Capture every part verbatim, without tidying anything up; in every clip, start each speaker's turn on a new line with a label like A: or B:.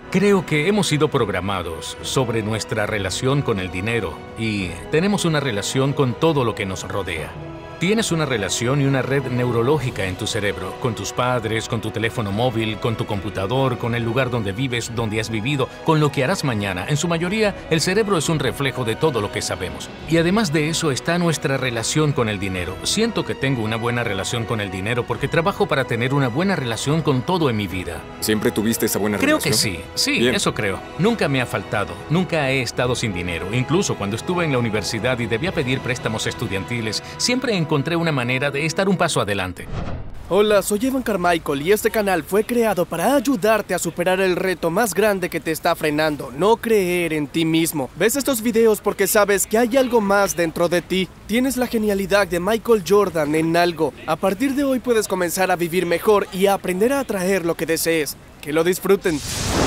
A: Creo que hemos sido programados sobre nuestra relación con el dinero y tenemos una relación con todo lo que nos rodea. Tienes una relación y una red neurológica en tu cerebro, con tus padres, con tu teléfono móvil, con tu computador, con el lugar donde vives, donde has vivido, con lo que harás mañana. En su mayoría, el cerebro es un reflejo de todo lo que sabemos. Y además de eso está nuestra relación con el dinero. Siento que tengo una buena relación con el dinero porque trabajo para tener una buena relación con todo en mi vida.
B: ¿Siempre tuviste esa buena
A: Creo
B: relación?
A: que sí, sí,
B: Bien.
A: eso creo. Nunca me ha faltado, nunca he estado sin dinero. Incluso cuando estuve en la universidad y debía pedir préstamos estudiantiles, siempre encontré una manera de estar un paso adelante.
C: Hola, soy Evan Carmichael y este canal fue creado para ayudarte a superar el reto más grande que te está frenando, no creer en ti mismo. Ves estos videos porque sabes que hay algo más dentro de ti. Tienes la genialidad de Michael Jordan en algo. A partir de hoy puedes comenzar a vivir mejor y a aprender a atraer lo que desees. Que lo disfruten.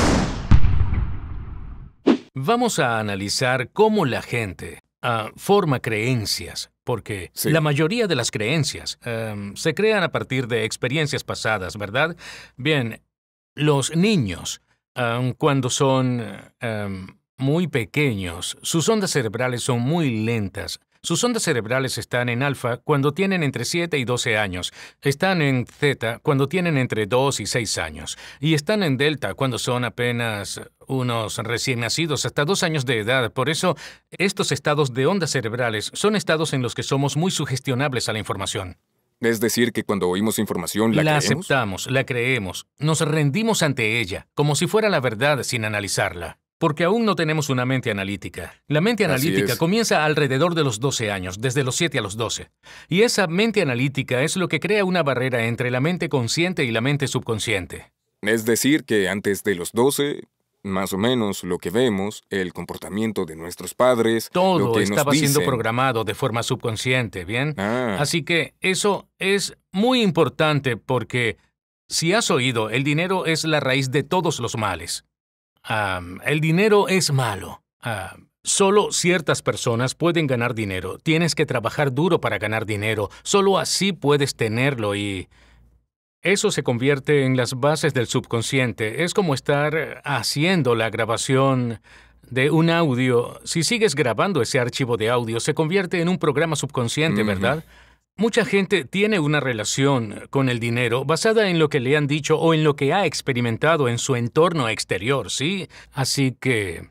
A: Vamos a analizar cómo la gente uh, forma creencias. Porque
B: Sí.
A: la mayoría de las creencias um, se crean a partir de experiencias pasadas, ¿verdad? Bien, los niños, um, cuando son um, muy pequeños, sus ondas cerebrales son muy lentas. Sus ondas cerebrales están en alfa cuando tienen entre siete y doce años, están en zeta cuando tienen entre dos y seis años, y están en delta cuando son apenas unos recién nacidos hasta dos años de edad. Por eso, estos estados de ondas cerebrales son estados en los que somos muy sugestionables a la información.
B: Es decir, que cuando oímos información, ¿la,
A: La
B: creemos?
A: aceptamos, la creemos, nos rendimos ante ella, como si fuera la verdad sin analizarla. Porque aún no tenemos una mente analítica. La mente
B: Así
A: analítica
B: es.
A: comienza alrededor de los doce años, desde los siete a los doce. Y esa mente analítica es lo que crea una barrera entre la mente consciente y la mente subconsciente.
B: Es decir, que antes de los doce, más o menos lo que vemos, el comportamiento de nuestros padres, lo
A: Todo
B: que
A: estaba
B: nos
A: siendo
B: dicen.
A: programado de forma subconsciente, ¿bien?
B: Ah,
A: Así que eso es muy importante porque, si has oído, el dinero es la raíz de todos los males. Um, el dinero es malo. Um, solo ciertas personas pueden ganar dinero. Tienes que trabajar duro para ganar dinero. Solo así puedes tenerlo y eso se convierte en las bases del subconsciente. Es como estar haciendo la grabación de un audio. Si sigues grabando ese archivo de audio, se convierte en un programa subconsciente,
B: Ujú.
A: ¿verdad? Mucha gente tiene una relación con el dinero basada en lo que le han dicho o en lo que ha experimentado en su entorno exterior, ¿sí? Así que,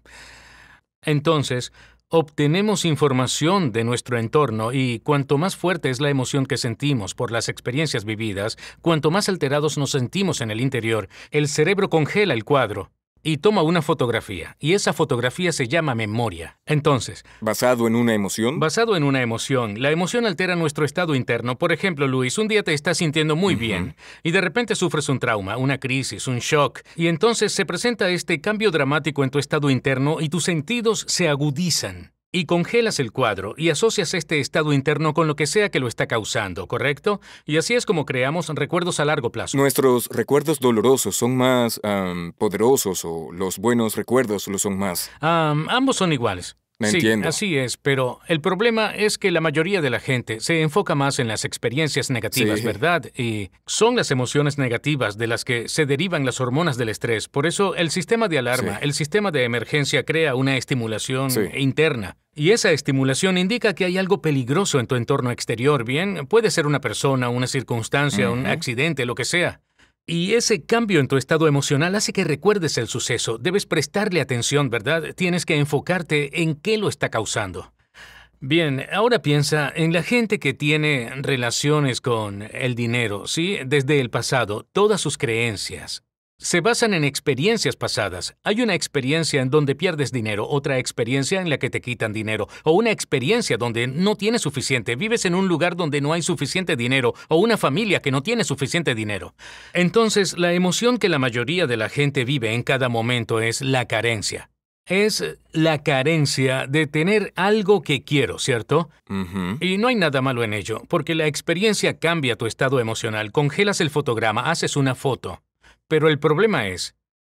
A: entonces, obtenemos información de nuestro entorno y cuanto más fuerte es la emoción que sentimos por las experiencias vividas, cuanto más alterados nos sentimos en el interior, el cerebro congela el cuadro y toma una fotografía, y esa fotografía se llama memoria. Entonces,
B: ¿basado en una emoción?
A: basado en una emoción, la emoción altera nuestro estado interno. Por ejemplo, Luis, un día te estás sintiendo muy
B: Ujú.
A: bien y de repente sufres un trauma, una crisis, un shock, y entonces se presenta este cambio dramático en tu estado interno y tus sentidos se agudizan. Y congelas el cuadro y asocias este estado interno con lo que sea que lo está causando, ¿correcto? Y así es como creamos recuerdos a largo plazo.
B: ¿Nuestros recuerdos dolorosos son más am, poderosos o los buenos recuerdos lo son más?
A: Am, ambos son iguales.
B: Me
A: Sí,
B: entiendo.
A: así es, pero el problema es que la mayoría de la gente se enfoca más en las experiencias negativas,
B: Sí.
A: ¿verdad? Y son las emociones negativas de las que se derivan las hormonas del estrés. Por eso el sistema de alarma,
B: Sí.
A: el sistema de emergencia crea una estimulación
B: Sí.
A: interna. Y esa estimulación indica que hay algo peligroso en tu entorno exterior, ¿bien? Puede ser una persona, una circunstancia, un
B: Ujú.
A: accidente, lo que sea. Y ese cambio en tu estado emocional hace que recuerdes el suceso. Debes prestarle atención, ¿verdad? Tienes que enfocarte en qué lo está causando. Bien, ahora piensa en la gente que tiene relaciones con el dinero, ¿sí? Desde el pasado, todas sus creencias se basan en experiencias pasadas. Hay una experiencia en donde pierdes dinero, otra experiencia en la que te quitan dinero, o una experiencia donde no tienes suficiente, vives en un lugar donde no hay suficiente dinero, o una familia que no tiene suficiente dinero. Entonces, la emoción que la mayoría de la gente vive en cada momento es la carencia. Es la carencia de tener algo que quiero, ¿cierto?
B: Ujú.
A: Y no hay nada malo en ello, porque la experiencia cambia tu estado emocional. Congelas el fotograma, haces una foto. Pero el problema es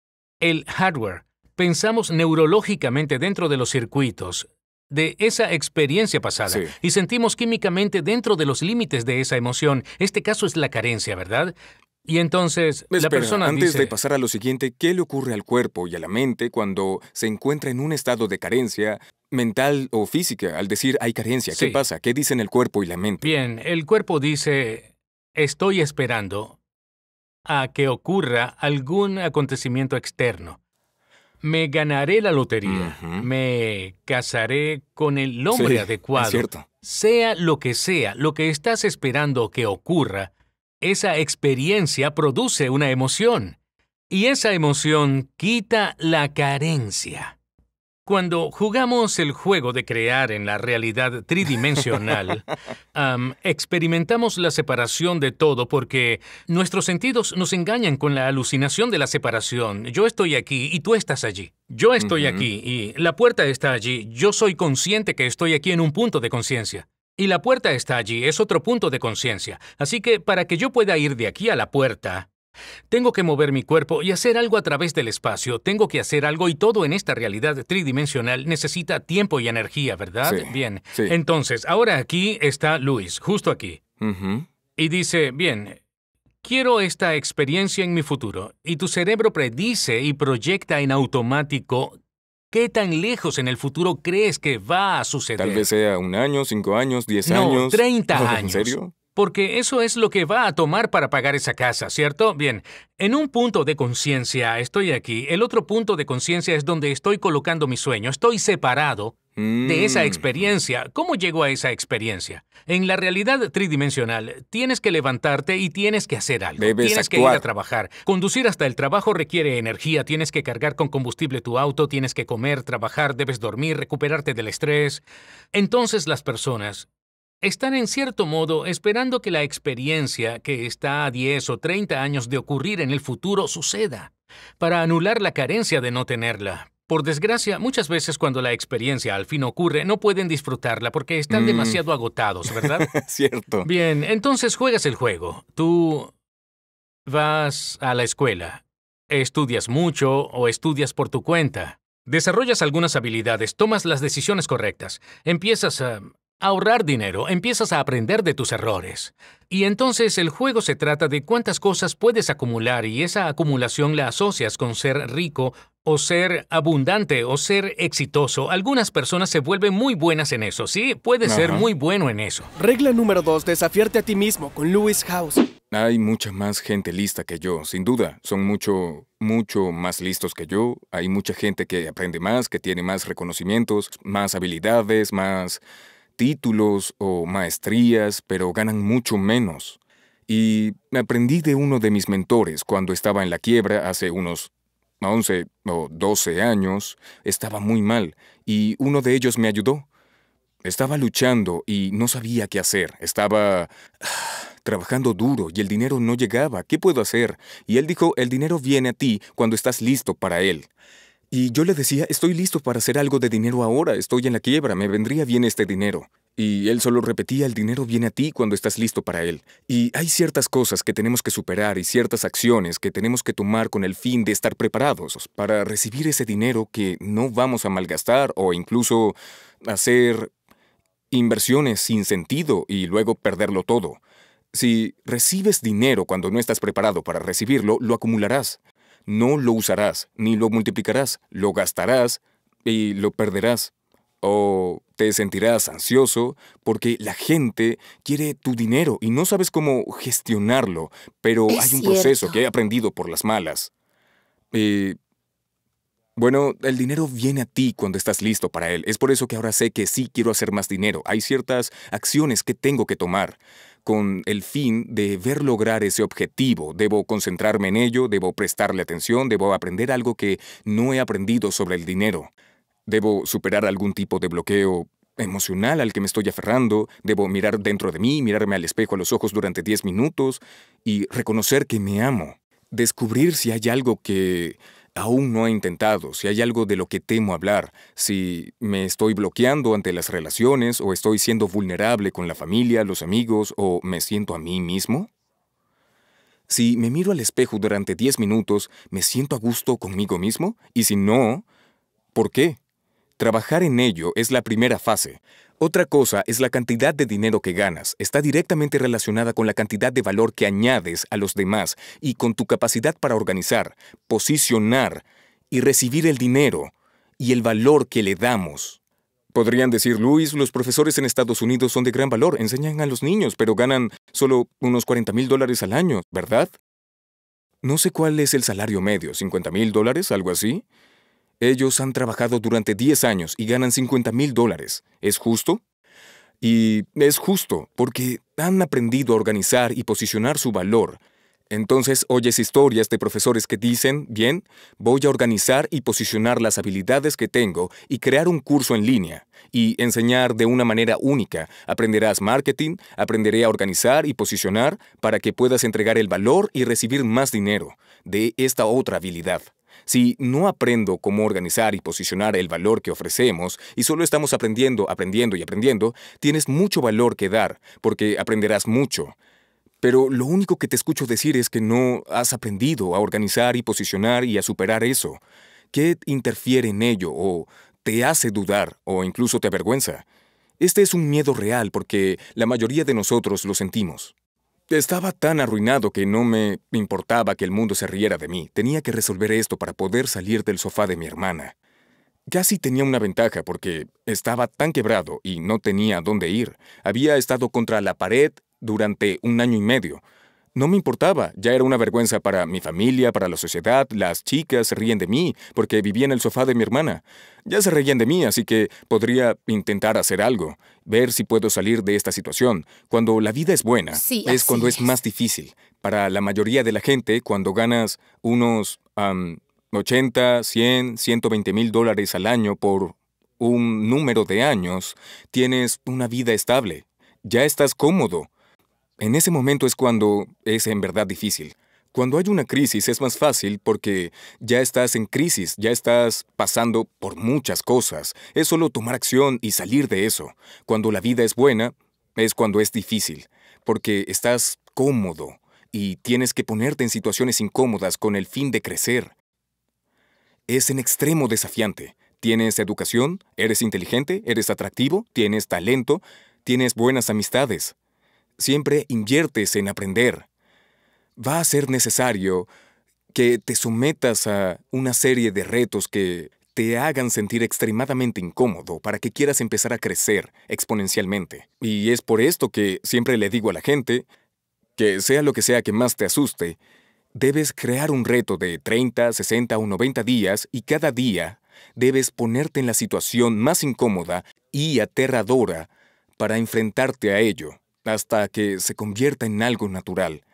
A: el hardware. Pensamos neurológicamente dentro de los circuitos de esa experiencia pasada
B: Sí.
A: y sentimos químicamente dentro de los límites de esa emoción. Este caso es la carencia, ¿verdad? Y entonces la
B: Espera,
A: persona
B: antes
A: dice...
B: de pasar a lo siguiente, ¿qué le ocurre al cuerpo y a la mente cuando se encuentra en un estado de carencia mental o física? Al decir hay carencia, ¿qué
A: Sí.
B: pasa? ¿Qué dicen el cuerpo y la mente?
A: Bien, el cuerpo dice, estoy esperando a que ocurra algún acontecimiento externo. Me ganaré la lotería,
B: Ujú.
A: me casaré con el hombre
B: Sí, es
A: adecuado.
B: cierto.
A: Sea lo que sea, lo que estás esperando que ocurra, esa experiencia produce una emoción. Y esa emoción quita la carencia. Cuando jugamos el juego de crear en la realidad tridimensional, am, experimentamos la separación de todo porque nuestros sentidos nos engañan con la alucinación de la separación. Yo estoy aquí y tú estás allí. Yo estoy
B: Ujú.
A: aquí y la puerta está allí. Yo soy consciente que estoy aquí en un punto de conciencia. Y la puerta está allí, es otro punto de conciencia. Así que para que yo pueda ir de aquí a la puerta, tengo que mover mi cuerpo y hacer algo a través del espacio. Tengo que hacer algo y todo en esta realidad tridimensional necesita tiempo y energía, ¿verdad?
B: Sí,
A: Bien.
B: sí.
A: Entonces, ahora aquí está Luis, justo aquí.
B: Ujú.
A: Y dice, bien, quiero esta experiencia en mi futuro. Y tu cerebro predice y proyecta en automático qué tan lejos en el futuro crees que va a suceder.
B: Tal vez sea un año, cinco años, diez
A: No,
B: años.
A: treinta
B: Oh,
A: años.
B: ¿En serio?
A: Porque eso es lo que va a tomar para pagar esa casa, ¿cierto? Bien, en un punto de conciencia estoy aquí. El otro punto de conciencia es donde estoy colocando mi sueño. Estoy separado de esa
B: Mm.
A: experiencia. ¿Cómo llego a esa experiencia? En la realidad tridimensional, tienes que levantarte y tienes que hacer algo.
B: Debes
A: tienes que ir
B: actuar.
A: a trabajar. Conducir hasta el trabajo requiere energía. Tienes que cargar con combustible tu auto, tienes que comer, trabajar, debes dormir, recuperarte del estrés. Entonces las personas están en cierto modo esperando que la experiencia que está a diez o treinta años de ocurrir en el futuro suceda, para anular la carencia de no tenerla. Por desgracia, muchas veces cuando la experiencia al fin ocurre, no pueden disfrutarla porque están
B: Mm.
A: demasiado agotados, ¿verdad?
B: Cierto.
A: Bien, entonces juegas el juego. Tú vas a la escuela, estudias mucho o estudias por tu cuenta. Desarrollas algunas habilidades, tomas las decisiones correctas, empiezas a ahorrar dinero, empiezas a aprender de tus errores. Y entonces el juego se trata de cuántas cosas puedes acumular y esa acumulación la asocias con ser rico o ser abundante o ser exitoso. Algunas personas se vuelven muy buenas en eso, ¿sí? Puedes ser
B: Ajá.
A: muy bueno en eso.
C: Regla número dos, desafiarte a ti mismo con Lewis House.
B: Hay mucha más gente lista que yo, sin duda. Son mucho, mucho más listos que yo. Hay mucha gente que aprende más, que tiene más reconocimientos, más habilidades, más títulos o maestrías, pero ganan mucho menos. Y aprendí de uno de mis mentores cuando estaba en la quiebra hace unos once o doce años. Estaba muy mal y uno de ellos me ayudó. Estaba luchando y no sabía qué hacer. Estaba ah, trabajando duro y el dinero no llegaba. ¿Qué puedo hacer? Y él dijo, el dinero viene a ti cuando estás listo para él. Y yo le decía, estoy listo para hacer algo de dinero ahora, estoy en la quiebra, me vendría bien este dinero. Y él solo repetía, el dinero viene a ti cuando estás listo para él. Y hay ciertas cosas que tenemos que superar y ciertas acciones que tenemos que tomar con el fin de estar preparados para recibir ese dinero que no vamos a malgastar o incluso hacer inversiones sin sentido y luego perderlo todo. Si recibes dinero cuando no estás preparado para recibirlo, lo acumularás. No lo usarás, ni lo multiplicarás, lo gastarás y lo perderás. O te sentirás ansioso porque la gente quiere tu dinero y no sabes cómo gestionarlo, pero
D: Es
B: hay un
D: cierto.
B: proceso que he aprendido por las malas. Y bueno, el dinero viene a ti cuando estás listo para él. Es por eso que ahora sé que sí quiero hacer más dinero. Hay ciertas acciones que tengo que tomar con el fin de ver lograr ese objetivo. Debo concentrarme en ello, debo prestarle atención, debo aprender algo que no he aprendido sobre el dinero. Debo superar algún tipo de bloqueo emocional al que me estoy aferrando. Debo mirar dentro de mí, mirarme al espejo a los ojos durante diez minutos y reconocer que me amo. Descubrir si hay algo que aún no he intentado, si hay algo de lo que temo hablar, si me estoy bloqueando ante las relaciones o estoy siendo vulnerable con la familia, los amigos o me siento a mí mismo. Si me miro al espejo durante diez minutos, ¿me siento a gusto conmigo mismo? Y si no, ¿por qué? Trabajar en ello es la primera fase. Otra cosa es la cantidad de dinero que ganas. Está directamente relacionada con la cantidad de valor que añades a los demás y con tu capacidad para organizar, posicionar y recibir el dinero y el valor que le damos. Podrían decir, Luis, los profesores en Estados Unidos son de gran valor, enseñan a los niños, pero ganan solo unos cuarenta mil dólares al año, ¿verdad? No sé cuál es el salario medio, ¿cincuenta mil dólares, algo así? Ellos han trabajado durante diez años y ganan cincuenta mil dólares. ¿Es justo? Y es justo porque han aprendido a organizar y posicionar su valor. Entonces oyes historias de profesores que dicen, bien, voy a organizar y posicionar las habilidades que tengo y crear un curso en línea y enseñar de una manera única. Aprenderás marketing, aprenderé a organizar y posicionar para que puedas entregar el valor y recibir más dinero de esta otra habilidad. Si no aprendo cómo organizar y posicionar el valor que ofrecemos y solo estamos aprendiendo, aprendiendo y aprendiendo, tienes mucho valor que dar porque aprenderás mucho. Pero lo único que te escucho decir es que no has aprendido a organizar y posicionar y a superar eso. ¿Qué interfiere en ello o te hace dudar o incluso te avergüenza? Este es un miedo real porque la mayoría de nosotros lo sentimos. Estaba tan arruinado que no me importaba que el mundo se riera de mí. Tenía que resolver esto para poder salir del sofá de mi hermana. Casi tenía una ventaja porque estaba tan quebrado y no tenía dónde ir. Había estado contra la pared durante un año y medio. No me importaba, ya era una vergüenza para mi familia, para la sociedad, las chicas se ríen de mí porque vivía en el sofá de mi hermana. Ya se reían de mí, así que podría intentar hacer algo, ver si puedo salir de esta situación. Cuando la vida es buena,
D: Sí,
B: es
D: así
B: cuando es
D: es.
B: más difícil. Para la mayoría de la gente, cuando ganas unos um, ochenta, cien, ciento veinte mil dólares al año por un número de años, tienes una vida estable. Ya estás cómodo. En ese momento es cuando es en verdad difícil. Cuando hay una crisis es más fácil porque ya estás en crisis, ya estás pasando por muchas cosas. Es solo tomar acción y salir de eso. Cuando la vida es buena, es cuando es difícil, porque estás cómodo y tienes que ponerte en situaciones incómodas con el fin de crecer. Es en extremo desafiante. Tienes educación, eres inteligente, eres atractivo, tienes talento, tienes buenas amistades. Siempre inviertes en aprender. Va a ser necesario que te sometas a una serie de retos que te hagan sentir extremadamente incómodo para que quieras empezar a crecer exponencialmente. Y es por esto que siempre le digo a la gente que sea lo que sea que más te asuste, debes crear un reto de treinta, sesenta o noventa días y cada día debes ponerte en la situación más incómoda y aterradora para enfrentarte a ello, hasta que se convierta en algo natural.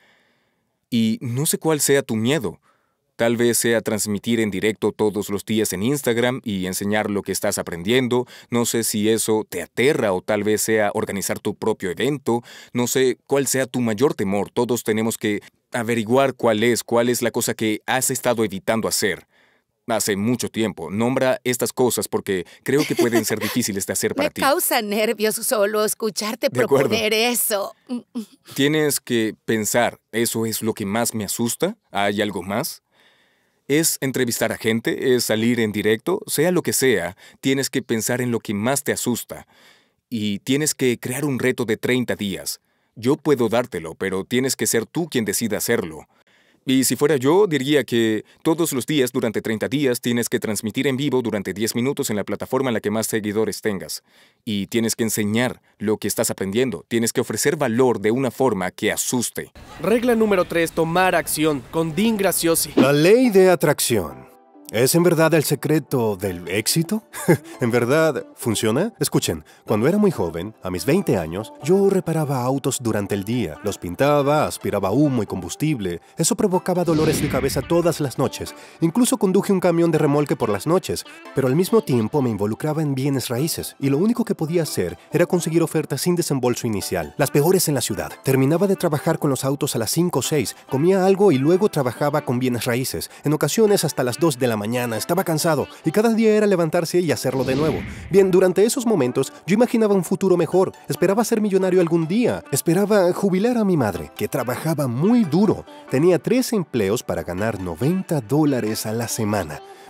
B: Y no sé cuál sea tu miedo. Tal vez sea transmitir en directo todos los días en Instagram y enseñar lo que estás aprendiendo. No sé si eso te aterra o tal vez sea organizar tu propio evento. No sé cuál sea tu mayor temor. Todos tenemos que averiguar cuál es, cuál es la cosa que has estado evitando hacer hace mucho tiempo. Nombra estas cosas porque creo que pueden ser difíciles de hacer para
D: Me
B: ti.
D: causa nervios solo escucharte
B: De acuerdo.
D: proponer eso.
B: Tienes que pensar, ¿eso es lo que más me asusta? ¿Hay algo más? ¿Es entrevistar a gente? ¿Es salir en directo? Sea lo que sea, tienes que pensar en lo que más te asusta. Y tienes que crear un reto de treinta días. Yo puedo dártelo, pero tienes que ser tú quien decida hacerlo. Y si fuera yo, diría que todos los días durante treinta días tienes que transmitir en vivo durante diez minutos en la plataforma en la que más seguidores tengas. Y tienes que enseñar lo que estás aprendiendo. Tienes que ofrecer valor de una forma que asuste.
C: Regla número tres, tomar acción, con Dean Graziosi.
E: La ley de atracción. ¿Es en verdad el secreto del éxito? ¿En verdad funciona? Escuchen, cuando era muy joven, a mis veinte años, yo reparaba autos durante el día. Los pintaba, aspiraba humo y combustible. Eso provocaba dolores de cabeza todas las noches. Incluso conduje un camión de remolque por las noches. Pero al mismo tiempo me involucraba en bienes raíces. Y lo único que podía hacer era conseguir ofertas sin desembolso inicial. Las peores en la ciudad. Terminaba de trabajar con los autos a las cinco o seis, comía algo y luego trabajaba con bienes raíces. En ocasiones hasta las dos de la mañana, estaba cansado y cada día era levantarse y hacerlo de nuevo. Bien, durante esos momentos yo imaginaba un futuro mejor, esperaba ser millonario algún día, esperaba jubilar a mi madre, que trabajaba muy duro. Tenía tres empleos para ganar noventa dólares a la semana.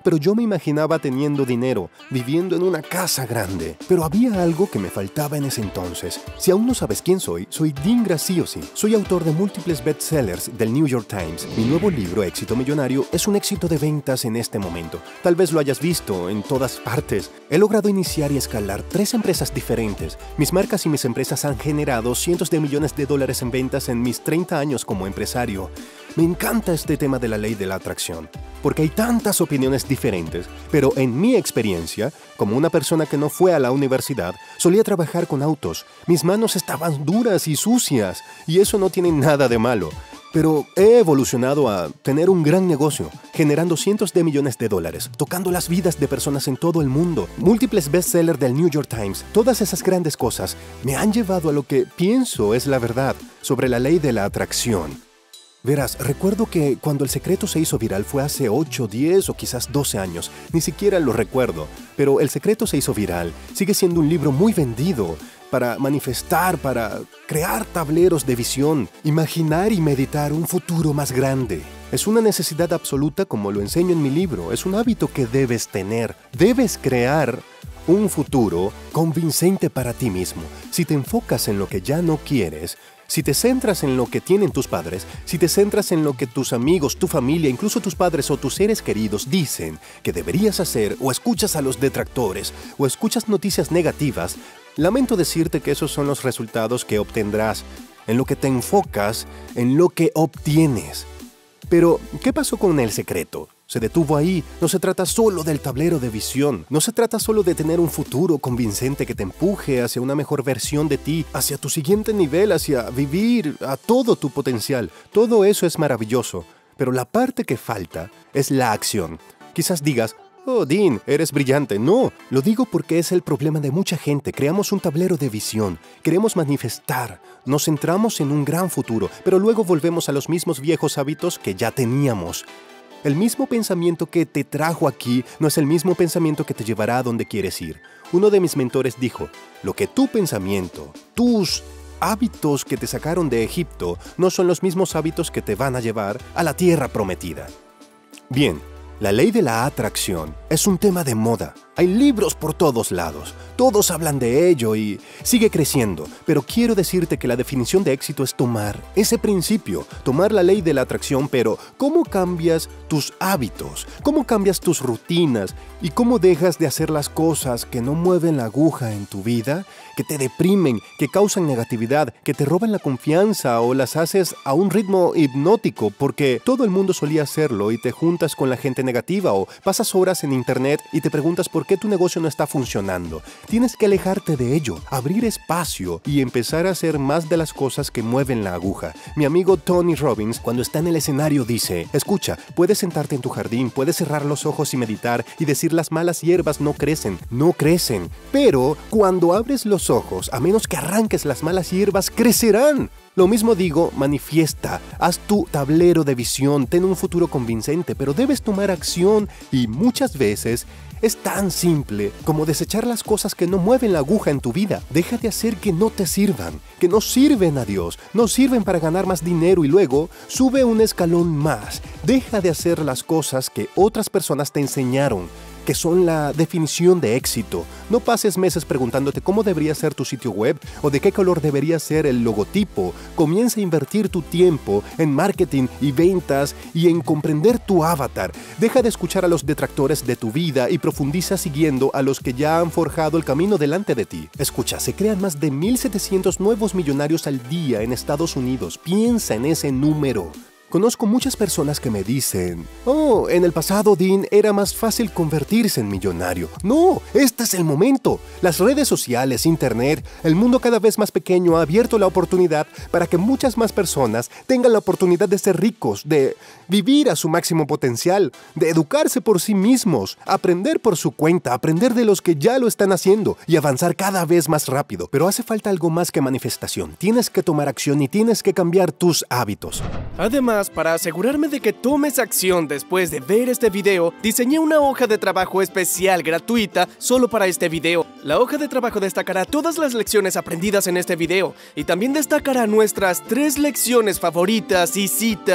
E: pero yo me imaginaba teniendo dinero, viviendo en una casa grande. Pero había algo que me faltaba en ese entonces. Si aún no sabes quién soy, soy Dean Graziosi. Soy autor de múltiples bestsellers del New York Times. Mi nuevo libro, Éxito Millonario, es un éxito de ventas en este momento. Tal vez lo hayas visto en todas partes. He logrado iniciar y escalar tres empresas diferentes. Mis marcas y mis empresas han generado cientos de millones de dólares en ventas en mis treinta años como empresario. Me encanta este tema de la ley de la atracción, porque hay tantas opiniones diferentes, pero en mi experiencia, como una persona que no fue a la universidad, solía trabajar con autos. Mis manos estaban duras y sucias, y eso no tiene nada de malo. Pero he evolucionado a tener un gran negocio, generando cientos de millones de dólares, tocando las vidas de personas en todo el mundo, múltiples bestsellers del New York Times. Todas esas grandes cosas me han llevado a lo que pienso es la verdad sobre la ley de la atracción. Verás, recuerdo que cuando El Secreto se hizo viral fue hace ocho, diez o quizás doce años. Ni siquiera lo recuerdo, pero El Secreto se hizo viral. Sigue siendo un libro muy vendido para manifestar, para crear tableros de visión, imaginar y meditar un futuro más grande. Es una necesidad absoluta como lo enseño en mi libro. Es un hábito que debes tener. Debes crear un futuro convincente para ti mismo. Si te enfocas en lo que ya no quieres, si te centras en lo que tienen tus padres, si te centras en lo que tus amigos, tu familia, incluso tus padres o tus seres queridos dicen que deberías hacer, o escuchas a los detractores, o escuchas noticias negativas, lamento decirte que esos son los resultados que obtendrás. En lo que te enfocas, en lo que obtienes. Pero, ¿qué pasó con El Secreto? Se detuvo ahí. No se trata solo del tablero de visión. No se trata solo de tener un futuro convincente que te empuje hacia una mejor versión de ti, hacia tu siguiente nivel, hacia vivir a todo tu potencial. Todo eso es maravilloso. Pero la parte que falta es la acción. Quizás digas, oh, Dean, eres brillante. No, lo digo porque es el problema de mucha gente. Creamos un tablero de visión. Queremos manifestar. Nos centramos en un gran futuro, pero luego volvemos a los mismos viejos hábitos que ya teníamos. El mismo pensamiento que te trajo aquí no es el mismo pensamiento que te llevará a donde quieres ir. Uno de mis mentores dijo, lo que tu pensamiento, tus hábitos que te sacaron de Egipto, no son los mismos hábitos que te van a llevar a la tierra prometida. Bien, la ley de la atracción es un tema de moda. Hay libros por todos lados. Todos hablan de ello y sigue creciendo. Pero quiero decirte que la definición de éxito es tomar ese principio, tomar la ley de la atracción, pero ¿cómo cambias tus hábitos? ¿Cómo cambias tus rutinas? ¿Y cómo dejas de hacer las cosas que no mueven la aguja en tu vida? Que te deprimen, que causan negatividad, que te roban la confianza o las haces a un ritmo hipnótico porque todo el mundo solía hacerlo y te juntas con la gente negativa o pasas horas en internet y te preguntas por qué tu negocio no está funcionando. Tienes que alejarte de ello, abrir espacio y empezar a hacer más de las cosas que mueven la aguja. Mi amigo Tony Robbins, cuando está en el escenario, dice, escucha, puedes sentarte en tu jardín, puedes cerrar los ojos y meditar y decir las malas hierbas no crecen, no crecen. Pero cuando abres los ojos, a menos que arranques las malas hierbas, crecerán. Lo mismo digo, manifiesta, haz tu tablero de visión, ten un futuro convincente, pero debes tomar acción y muchas veces es tan simple como desechar las cosas que no mueven la aguja en tu vida. Deja de hacer que no te sirvan, que no sirven a Dios, no sirven para ganar más dinero y luego sube un escalón más. Deja de hacer las cosas que otras personas te enseñaron, que son la definición de éxito. No pases meses preguntándote cómo debería ser tu sitio web o de qué color debería ser el logotipo. Comienza a invertir tu tiempo en marketing y ventas y en comprender tu avatar. Deja de escuchar a los detractores de tu vida y profundiza siguiendo a los que ya han forjado el camino delante de ti. Escucha, se crean más de mil setecientos nuevos millonarios al día en Estados Unidos. Piensa en ese número. Conozco muchas personas que me dicen, oh, en el pasado, Dean, era más fácil convertirse en millonario. No, este es el momento. Las redes sociales, internet, el mundo cada vez más pequeño ha abierto la oportunidad para que muchas más personas tengan la oportunidad de ser ricos, de vivir a su máximo potencial, de educarse por sí mismos, aprender por su cuenta, aprender de los que ya lo están haciendo y avanzar cada vez más rápido. Pero hace falta algo más que manifestación. Tienes que tomar acción y tienes que cambiar tus hábitos.
C: Además, para asegurarme de que tomes acción después de ver este video, diseñé una hoja de trabajo especial gratuita solo para este video. La hoja de trabajo destacará todas las lecciones aprendidas en este video y también destacará nuestras tres lecciones favoritas y citas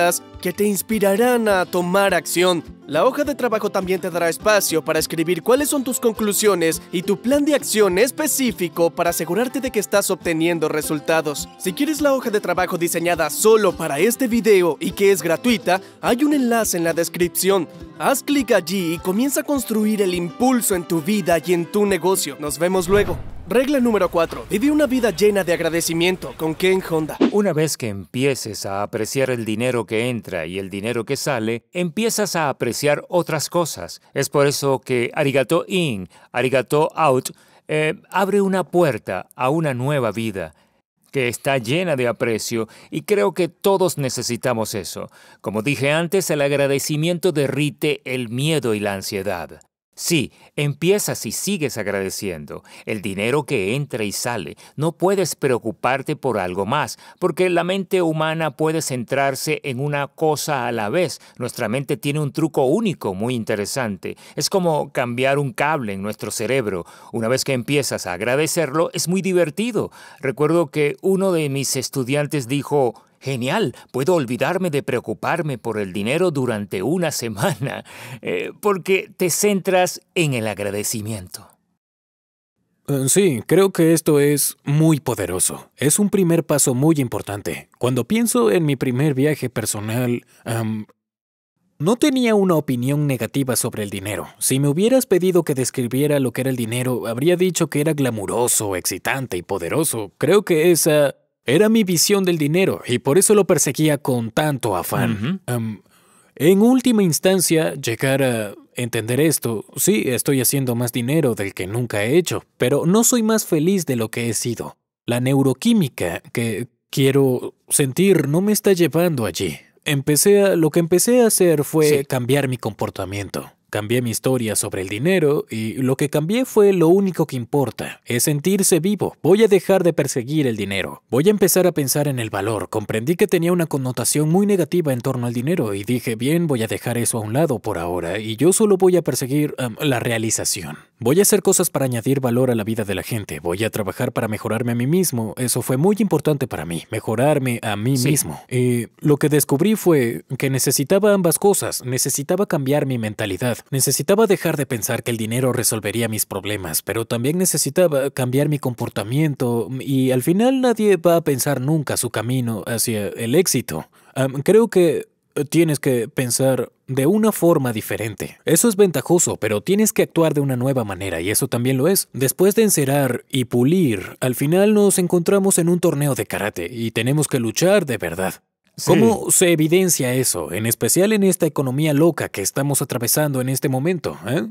C: que te inspirarán a tomar acción. La hoja de trabajo también te dará espacio para escribir cuáles son tus conclusiones y tu plan de acción específico para asegurarte de que estás obteniendo resultados. Si quieres la hoja de trabajo diseñada solo para este video y que es gratuita, hay un enlace en la descripción. Haz clic allí y comienza a construir el impulso en tu vida y en tu negocio. Nos vemos luego. Regla número cuatro. Vive una vida llena de agradecimiento con Ken Honda.
F: Una vez que empieces a apreciar el dinero que entra y el dinero que sale, empiezas a apreciar otras cosas. Es por eso que arigato in, arigato out, eh, abre una puerta a una nueva vida que está llena de aprecio, y creo que todos necesitamos eso. Como dije antes, el agradecimiento derrite el miedo y la ansiedad. Sí, empiezas y sigues agradeciendo el dinero que entra y sale. No puedes preocuparte por algo más, porque la mente humana puede centrarse en una cosa a la vez. Nuestra mente tiene un truco único muy interesante. Es como cambiar un cable en nuestro cerebro. Una vez que empiezas a agradecerlo, es muy divertido. Recuerdo que uno de mis estudiantes dijo: «Genial, puedo olvidarme de preocuparme por el dinero durante una semana», eh, porque te centras en el agradecimiento.
G: Uh, sí, creo que esto es muy poderoso. Es un primer paso muy importante. Cuando pienso en mi primer viaje personal, um, no tenía una opinión negativa sobre el dinero. Si me hubieras pedido que describiera lo que era el dinero, habría dicho que era glamuroso, excitante y poderoso. Creo que esa era mi visión del dinero y por eso lo perseguía con tanto afán. Uh-huh. um, en última instancia, llegar a entender esto, sí, estoy haciendo más dinero del que nunca he hecho, pero no soy más feliz de lo que he sido. La neuroquímica que quiero sentir no me está llevando allí. Empecé a, lo que empecé a hacer fue sí. cambiar mi comportamiento. Cambié mi historia sobre el dinero y lo que cambié fue lo único que importa, es sentirse vivo. Voy a dejar de perseguir el dinero. Voy a empezar a pensar en el valor. Comprendí que tenía una connotación muy negativa en torno al dinero y dije, bien, voy a dejar eso a un lado por ahora y yo solo voy a perseguir um, la realización. Voy a hacer cosas para añadir valor a la vida de la gente. Voy a trabajar para mejorarme a mí mismo. Eso fue muy importante para mí, mejorarme a mí sí. mismo. Y lo que descubrí fue que necesitaba ambas cosas. Necesitaba cambiar mi mentalidad. Necesitaba dejar de pensar que el dinero resolvería mis problemas, pero también necesitaba cambiar mi comportamiento y al final nadie va a pensar nunca su camino hacia el éxito. Um, creo que tienes que pensar de una forma diferente. Eso es ventajoso, pero tienes que actuar de una nueva manera y eso también lo es. Después de encerar y pulir, al final nos encontramos en un torneo de karate y tenemos que luchar de verdad. Sí. ¿Cómo se evidencia eso, en especial en esta economía loca que estamos atravesando en este momento? ¿eh?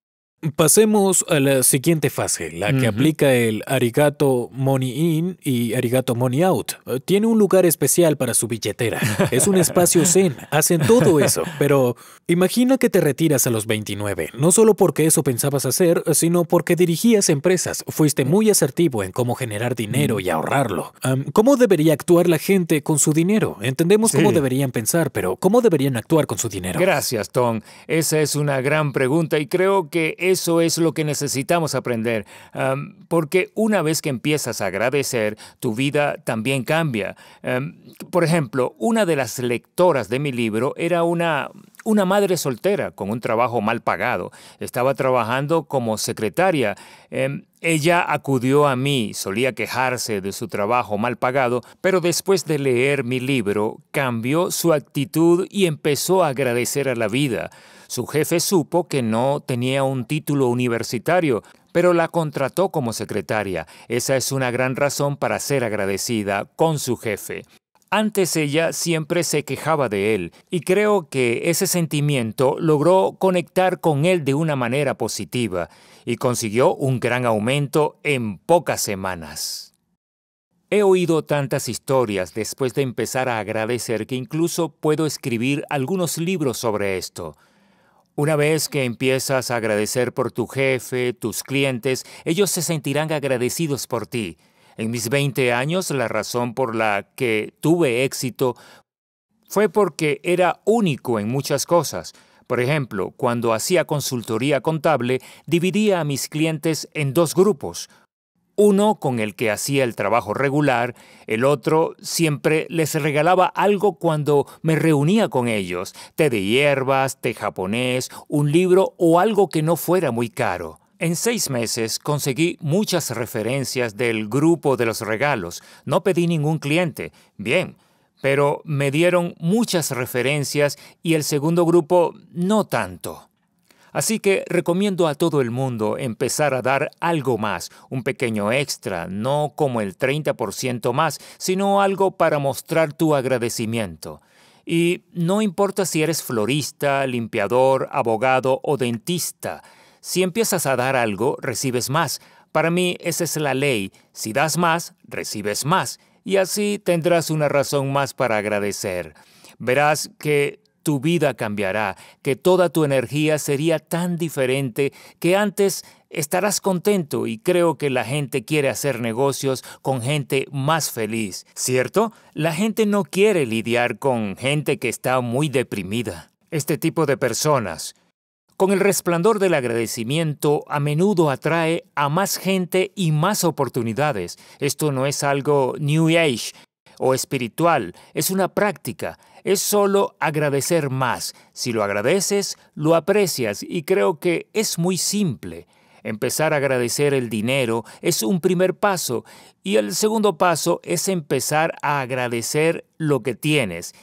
G: Pasemos a la siguiente fase, la que uh-huh. aplica el arigato money in y arigato money out. Tiene un lugar especial para su billetera. Es un espacio zen. Hacen todo eso. Pero imagina que te retiras a los veintinueve. No solo porque eso pensabas hacer, sino porque dirigías empresas. Fuiste muy asertivo en cómo generar dinero y ahorrarlo. Um, ¿Cómo debería actuar la gente con su dinero? Entendemos sí. cómo deberían pensar, pero ¿cómo deberían actuar con su dinero?
F: Gracias, Tom. Esa es una gran pregunta y creo que es Eso es lo que necesitamos aprender, um, porque una vez que empiezas a agradecer, tu vida también cambia. Um, por ejemplo, una de las lectoras de mi libro era una, una madre soltera con un trabajo mal pagado. Estaba trabajando como secretaria. Um, ella acudió a mí, solía quejarse de su trabajo mal pagado, pero después de leer mi libro, cambió su actitud y empezó a agradecer a la vida. Su jefe supo que no tenía un título universitario, pero la contrató como secretaria. Esa es una gran razón para ser agradecida con su jefe. Antes ella siempre se quejaba de él, y creo que ese sentimiento logró conectar con él de una manera positiva, y consiguió un gran aumento en pocas semanas. He oído tantas historias después de empezar a agradecer que incluso puedo escribir algunos libros sobre esto. Una vez que empiezas a agradecer por tu jefe, tus clientes, ellos se sentirán agradecidos por ti. En mis veinte años, la razón por la que tuve éxito fue porque era único en muchas cosas. Por ejemplo, cuando hacía consultoría contable, dividía a mis clientes en dos grupos. Uno con el que hacía el trabajo regular, el otro siempre les regalaba algo cuando me reunía con ellos, té de hierbas, té japonés, un libro o algo que no fuera muy caro. En seis meses conseguí muchas referencias del grupo de los regalos. No pedí ningún cliente. Bien, pero me dieron muchas referencias y el segundo grupo no tanto. Así que recomiendo a todo el mundo empezar a dar algo más, un pequeño extra, no como el treinta por ciento más, sino algo para mostrar tu agradecimiento. Y no importa si eres florista, limpiador, abogado o dentista, si empiezas a dar algo, recibes más. Para mí esa es la ley. Si das más, recibes más. Y así tendrás una razón más para agradecer. Verás que tu vida cambiará, que toda tu energía sería tan diferente que antes estarás contento y creo que la gente quiere hacer negocios con gente más feliz, ¿cierto? La gente no quiere lidiar con gente que está muy deprimida. Este tipo de personas, con el resplandor del agradecimiento, a menudo atrae a más gente y más oportunidades. Esto no es algo New Age o espiritual, es una práctica. Es solo agradecer más. Si lo agradeces, lo aprecias y creo que es muy simple. Empezar a agradecer el dinero es un primer paso y el segundo paso es empezar a agradecer lo que tienes.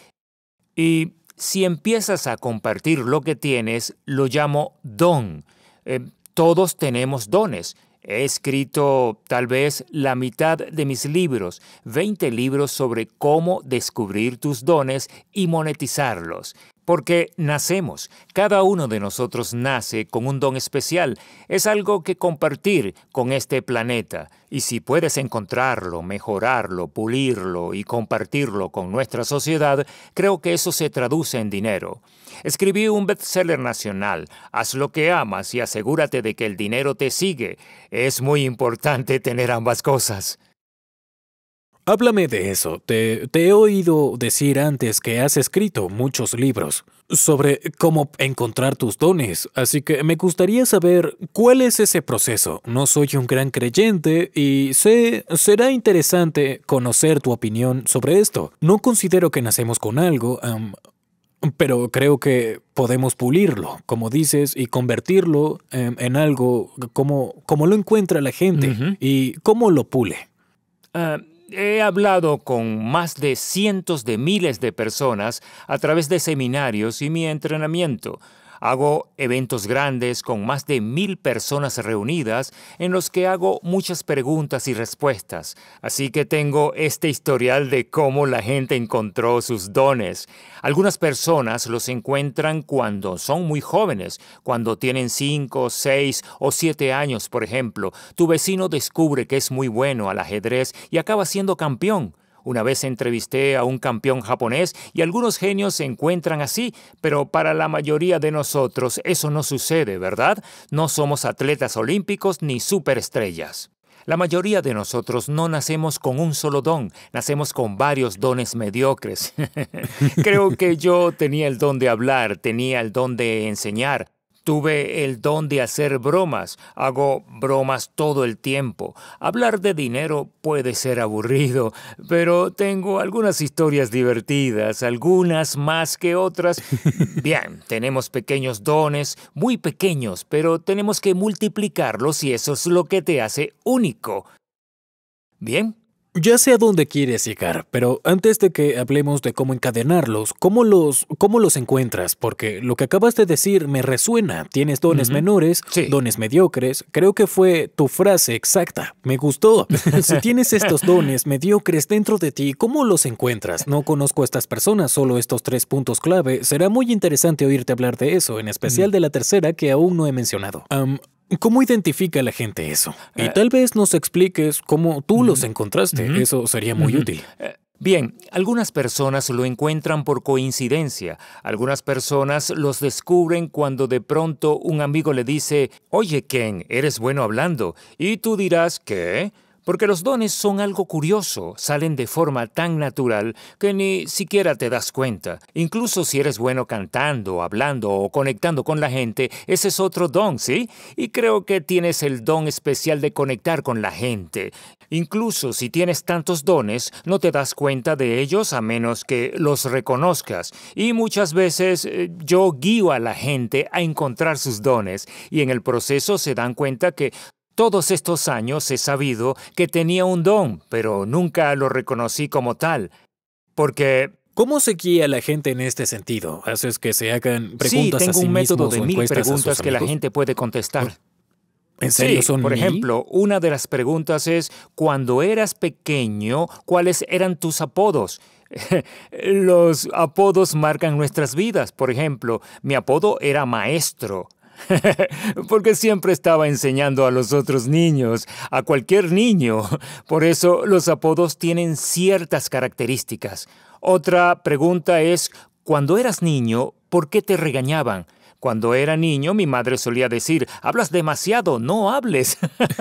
F: Y si empiezas a compartir lo que tienes, lo llamo don. Eh, todos tenemos dones. He escrito tal vez la mitad de mis libros, veinte libros sobre cómo descubrir tus dones y monetizarlos. Porque nacemos, cada uno de nosotros nace con un don especial. Es algo que compartir con este planeta. Y si puedes encontrarlo, mejorarlo, pulirlo y compartirlo con nuestra sociedad, creo que eso se traduce en dinero. Escribí un bestseller nacional, Haz lo que amas y asegúrate de que el dinero te sigue. Es muy importante tener ambas cosas.
G: Háblame de eso. Te, te he oído decir antes que has escrito muchos libros sobre cómo encontrar tus dones, así que me gustaría saber cuál es ese proceso. No soy un gran creyente y sé, será interesante conocer tu opinión sobre esto. No considero que nacemos con algo, um, pero creo que podemos pulirlo, como dices, y convertirlo um, en algo como, como lo encuentra la gente. Uh-huh. ¿Y cómo lo pule?
F: Uh, He hablado con más de cientos de miles de personas a través de seminarios y mi entrenamiento. Hago eventos grandes con más de mil personas reunidas en los que hago muchas preguntas y respuestas. Así que tengo este historial de cómo la gente encontró sus dones. Algunas personas los encuentran cuando son muy jóvenes, cuando tienen cinco, seis o siete años, por ejemplo. Tu vecino descubre que es muy bueno al ajedrez y acaba siendo campeón. Una vez entrevisté a un campeón japonés y algunos genios se encuentran así, pero para la mayoría de nosotros eso no sucede, ¿verdad? No somos atletas olímpicos ni superestrellas. La mayoría de nosotros no nacemos con un solo don, nacemos con varios dones mediocres. Creo que yo tenía el don de hablar, tenía el don de enseñar. Tuve el don de hacer bromas. Hago bromas todo el tiempo. Hablar de dinero puede ser aburrido, pero tengo algunas historias divertidas, algunas más que otras. Bien, tenemos pequeños dones, muy pequeños, pero tenemos que multiplicarlos y eso es lo que te hace único. Bien.
G: Ya sé a dónde quieres llegar, pero antes de que hablemos de cómo encadenarlos, ¿cómo los, cómo los encuentras? Porque lo que acabas de decir me resuena. Tienes dones uh-huh. menores, sí. dones mediocres. Creo que fue tu frase exacta. Me gustó. Si tienes estos dones mediocres dentro de ti, ¿cómo los encuentras? No conozco a estas personas, solo estos tres puntos clave. Será muy interesante oírte hablar de eso, en especial uh-huh. de la tercera que aún no he mencionado. Um, ¿Cómo identifica la gente eso? Y uh, tal vez nos expliques cómo tú uh, los encontraste. Uh, eso sería muy uh, útil.
F: Uh, bien, algunas personas lo encuentran por coincidencia. Algunas personas los descubren cuando de pronto un amigo le dice, «Oye, Ken, eres bueno hablando». Y tú dirás, ¿qué? porque los dones son algo curioso, salen de forma tan natural que ni siquiera te das cuenta. Incluso si eres bueno cantando, hablando o conectando con la gente, ese es otro don, ¿sí? Y creo que tienes el don especial de conectar con la gente. Incluso si tienes tantos dones, no te das cuenta de ellos a menos que los reconozcas. Y muchas veces eh, yo guío a la gente a encontrar sus dones y en el proceso se dan cuenta que todos estos años he sabido que tenía un don, pero nunca lo reconocí como tal. Porque...
G: ¿Cómo se guía a la gente en este sentido? ¿Haces que se hagan preguntas
F: sí,
G: a
F: tengo
G: sí
F: un método
G: mismos
F: de
G: o
F: mil
G: encuestas a sus
F: preguntas que la
G: amigos?
F: gente puede contestar.
G: ¿En serio
F: Sí,
G: son
F: por
G: mil?
F: ejemplo, una de las preguntas es, cuando eras pequeño, ¿cuáles eran tus apodos? Los apodos marcan nuestras vidas. Por ejemplo, mi apodo era maestro. Porque siempre estaba enseñando a los otros niños, a cualquier niño. Por eso los apodos tienen ciertas características. Otra pregunta es, cuando eras niño, ¿por qué te regañaban? Cuando era niño, mi madre solía decir, hablas demasiado, no hables.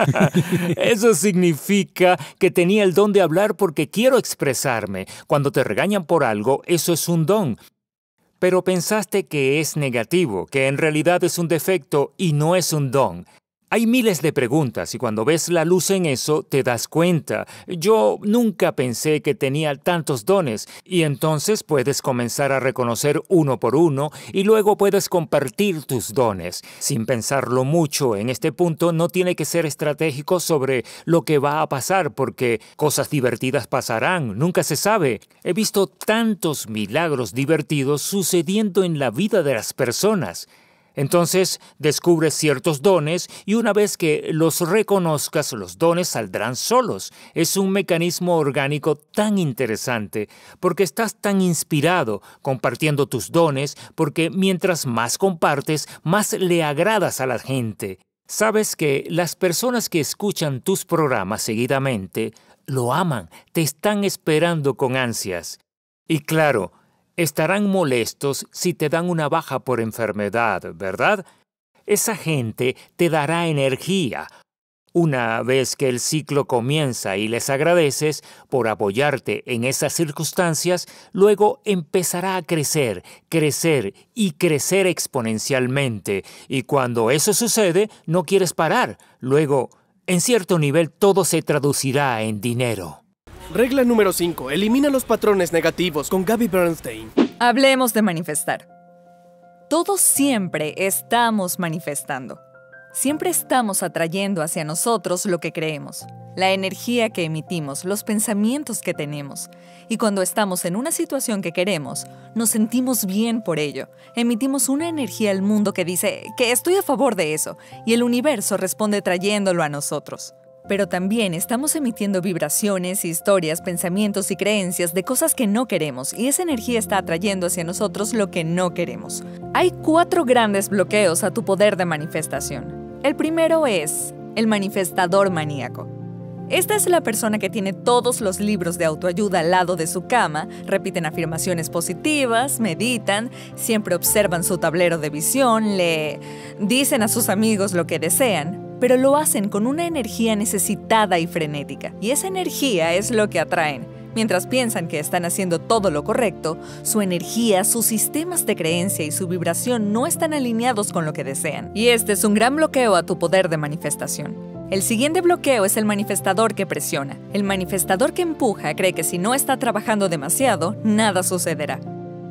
F: Eso significa que tenía el don de hablar porque quiero expresarme. Cuando te regañan por algo, eso es un don. Pero pensaste que es negativo, que en realidad es un defecto y no es un don. Hay miles de preguntas y cuando ves la luz en eso, te das cuenta. Yo nunca pensé que tenía tantos dones y entonces puedes comenzar a reconocer uno por uno y luego puedes compartir tus dones. Sin pensarlo mucho en este punto, no tiene que ser estratégico sobre lo que va a pasar porque cosas divertidas pasarán, nunca se sabe. He visto tantos milagros divertidos sucediendo en la vida de las personas. Entonces descubres ciertos dones y una vez que los reconozcas, los dones saldrán solos. Es un mecanismo orgánico tan interesante porque estás tan inspirado compartiendo tus dones porque mientras más compartes, más le agradas a la gente. Sabes que las personas que escuchan tus programas seguidamente lo aman, te están esperando con ansias. Y claro, estarán molestos si te dan una baja por enfermedad, ¿verdad? Esa gente te dará energía. Una vez que el ciclo comienza y les agradeces por apoyarte en esas circunstancias, luego empezará a crecer, crecer y crecer exponencialmente. Y cuando eso sucede, no quieres parar. Luego, en cierto nivel, todo se traducirá en dinero.
C: Regla número cinco. Elimina los patrones negativos con Gabby Bernstein.
H: Hablemos de manifestar. Todos siempre estamos manifestando. Siempre estamos atrayendo hacia nosotros lo que creemos, la energía que emitimos, los pensamientos que tenemos. Y cuando estamos en una situación que queremos, nos sentimos bien por ello. Emitimos una energía al mundo que dice que estoy a favor de eso, y el universo responde trayéndolo a nosotros. Pero también estamos emitiendo vibraciones, historias, pensamientos y creencias de cosas que no queremos, y esa energía está atrayendo hacia nosotros lo que no queremos. Hay cuatro grandes bloqueos a tu poder de manifestación. El primero es el manifestador maníaco. Esta es la persona que tiene todos los libros de autoayuda al lado de su cama, repiten afirmaciones positivas, meditan, siempre observan su tablero de visión, le dicen a sus amigos lo que desean, pero lo hacen con una energía necesitada y frenética. Y esa energía es lo que atraen. Mientras piensan que están haciendo todo lo correcto, su energía, sus sistemas de creencia y su vibración no están alineados con lo que desean. Y este es un gran bloqueo a tu poder de manifestación. El siguiente bloqueo es el manifestador que presiona. El manifestador que empuja cree que si no está trabajando demasiado, nada sucederá.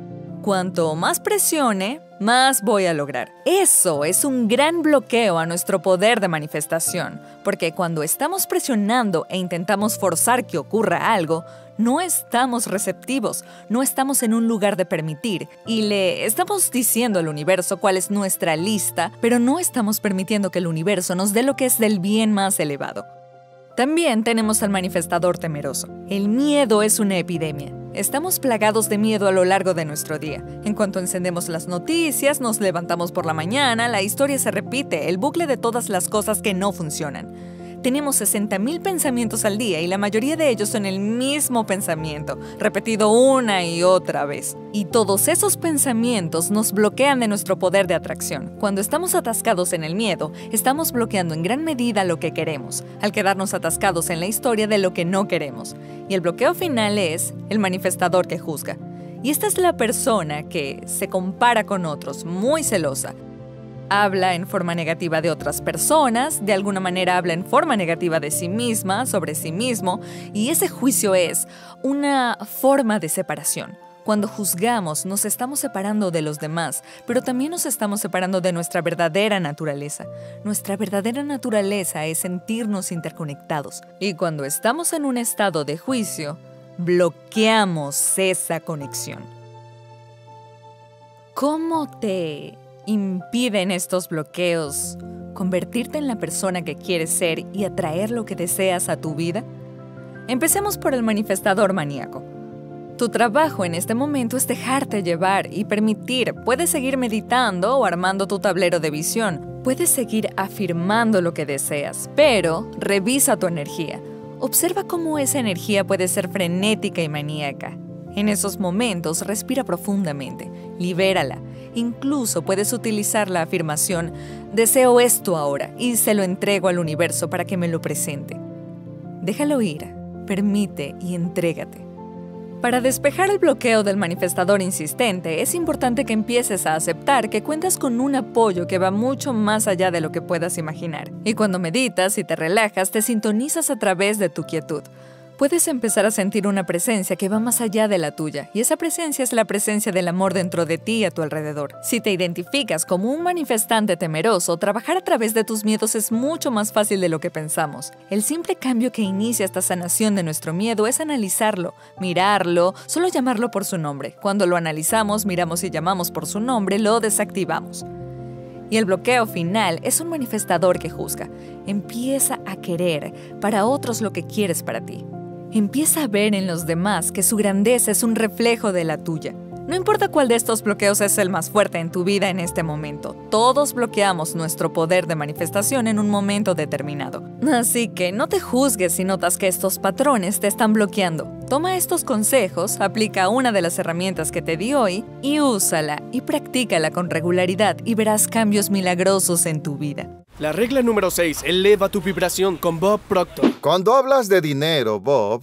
H: Cuanto más presione, más voy a lograr. Eso es un gran bloqueo a nuestro poder de manifestación, porque cuando estamos presionando e intentamos forzar que ocurra algo, no estamos receptivos, no estamos en un lugar de permitir, y le estamos diciendo al universo cuál es nuestra lista, pero no estamos permitiendo que el universo nos dé lo que es del bien más elevado. También tenemos al manifestador temeroso. El miedo es una epidemia. Estamos plagados de miedo a lo largo de nuestro día. En cuanto encendemos las noticias, nos levantamos por la mañana, la historia se repite, el bucle de todas las cosas que no funcionan. Tenemos sesenta mil pensamientos al día y la mayoría de ellos son el mismo pensamiento, repetido una y otra vez. Y todos esos pensamientos nos bloquean de nuestro poder de atracción. Cuando estamos atascados en el miedo, estamos bloqueando en gran medida lo que queremos, al quedarnos atascados en la historia de lo que no queremos. Y el bloqueo final es el manifestador que juzga. Y esta es la persona que se compara con otros, muy celosa. Habla en forma negativa de otras personas, de alguna manera habla en forma negativa de sí misma, sobre sí mismo, y ese juicio es una forma de separación. Cuando juzgamos, nos estamos separando de los demás, pero también nos estamos separando de nuestra verdadera naturaleza. Nuestra verdadera naturaleza es sentirnos interconectados, y cuando estamos en un estado de juicio, bloqueamos esa conexión. ¿Cómo te impiden estos bloqueos convertirte en la persona que quieres ser y atraer lo que deseas a tu vida? Empecemos por el manifestador maníaco. Tu trabajo en este momento es dejarte llevar y permitir. Puedes seguir meditando o armando tu tablero de visión. Puedes seguir afirmando lo que deseas, pero revisa tu energía. Observa cómo esa energía puede ser frenética y maníaca. En esos momentos, respira profundamente, libérala. Incluso puedes utilizar la afirmación, deseo esto ahora y se lo entrego al universo para que me lo presente. Déjalo ir, permite y entrégate. Para despejar el bloqueo del manifestador insistente, es importante que empieces a aceptar que cuentas con un apoyo que va mucho más allá de lo que puedas imaginar. Y cuando meditas y te relajas, te sintonizas a través de tu quietud. Puedes empezar a sentir una presencia que va más allá de la tuya, y esa presencia es la presencia del amor dentro de ti y a tu alrededor. Si te identificas como un manifestante temeroso, trabajar a través de tus miedos es mucho más fácil de lo que pensamos. El simple cambio que inicia esta sanación de nuestro miedo es analizarlo, mirarlo, solo llamarlo por su nombre. Cuando lo analizamos, miramos y llamamos por su nombre, lo desactivamos. Y el bloqueo final es un manifestador que juzga. Empieza a querer para otros lo que quieres para ti. Empieza a ver en los demás que su grandeza es un reflejo de la tuya. No importa cuál de estos bloqueos es el más fuerte en tu vida en este momento, todos bloqueamos nuestro poder de manifestación en un momento determinado. Así que no te juzgues si notas que estos patrones te están bloqueando. Toma estos consejos, aplica una de las herramientas que te di hoy y úsala y practícala con regularidad y verás cambios milagrosos en tu vida.
C: La regla número seis, eleva tu vibración con Bob Proctor.
I: Cuando hablas de dinero, Bob,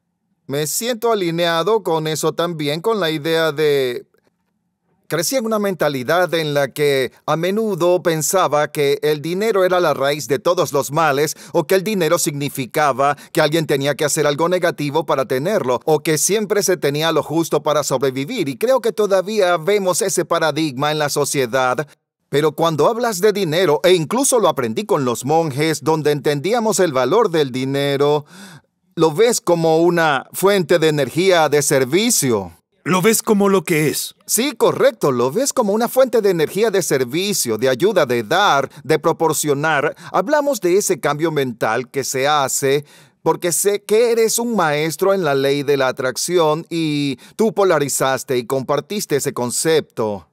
I: me siento alineado con eso también, con la idea de... Crecí en una mentalidad en la que a menudo pensaba que el dinero era la raíz de todos los males, o que el dinero significaba que alguien tenía que hacer algo negativo para tenerlo, o que siempre se tenía lo justo para sobrevivir, y creo que todavía vemos ese paradigma en la sociedad. Pero cuando hablas de dinero, e incluso lo aprendí con los monjes, donde entendíamos el valor del dinero, lo ves como una fuente de energía de servicio.
J: ¿Lo ves como lo que es?
I: Sí, correcto. Lo ves como una fuente de energía de servicio, de ayuda, de dar, de proporcionar. Hablamos de ese cambio mental que se hace porque sé que eres un maestro en la ley de la atracción y tú polarizaste y compartiste ese concepto.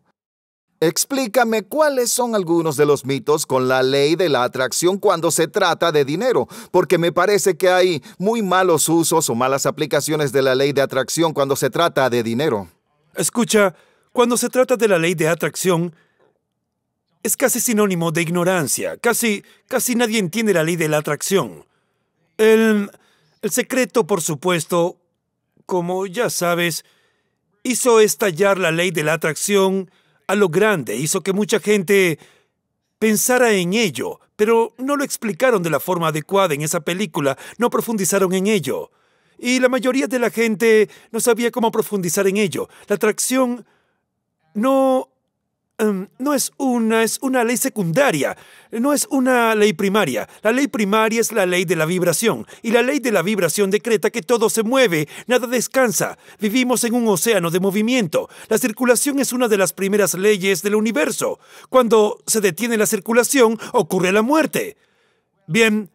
I: Explícame cuáles son algunos de los mitos con la ley de la atracción cuando se trata de dinero, porque me parece que hay muy malos usos o malas aplicaciones de la ley de atracción cuando se trata de dinero.
J: Escucha, cuando se trata de la ley de atracción, es casi sinónimo de ignorancia. Casi, casi nadie entiende la ley de la atracción. El, el secreto, por supuesto, como ya sabes, hizo estallar la ley de la atracción a lo grande, hizo que mucha gente pensara en ello, pero no lo explicaron de la forma adecuada en esa película, no profundizaron en ello. Y la mayoría de la gente no sabía cómo profundizar en ello. La atracción no, um, no es una, es una ley secundaria, no es una ley primaria. La ley primaria es la ley de la vibración, y la ley de la vibración decreta que todo se mueve, nada descansa. Vivimos en un océano de movimiento. La circulación es una de las primeras leyes del universo. Cuando se detiene la circulación, ocurre la muerte. Bien,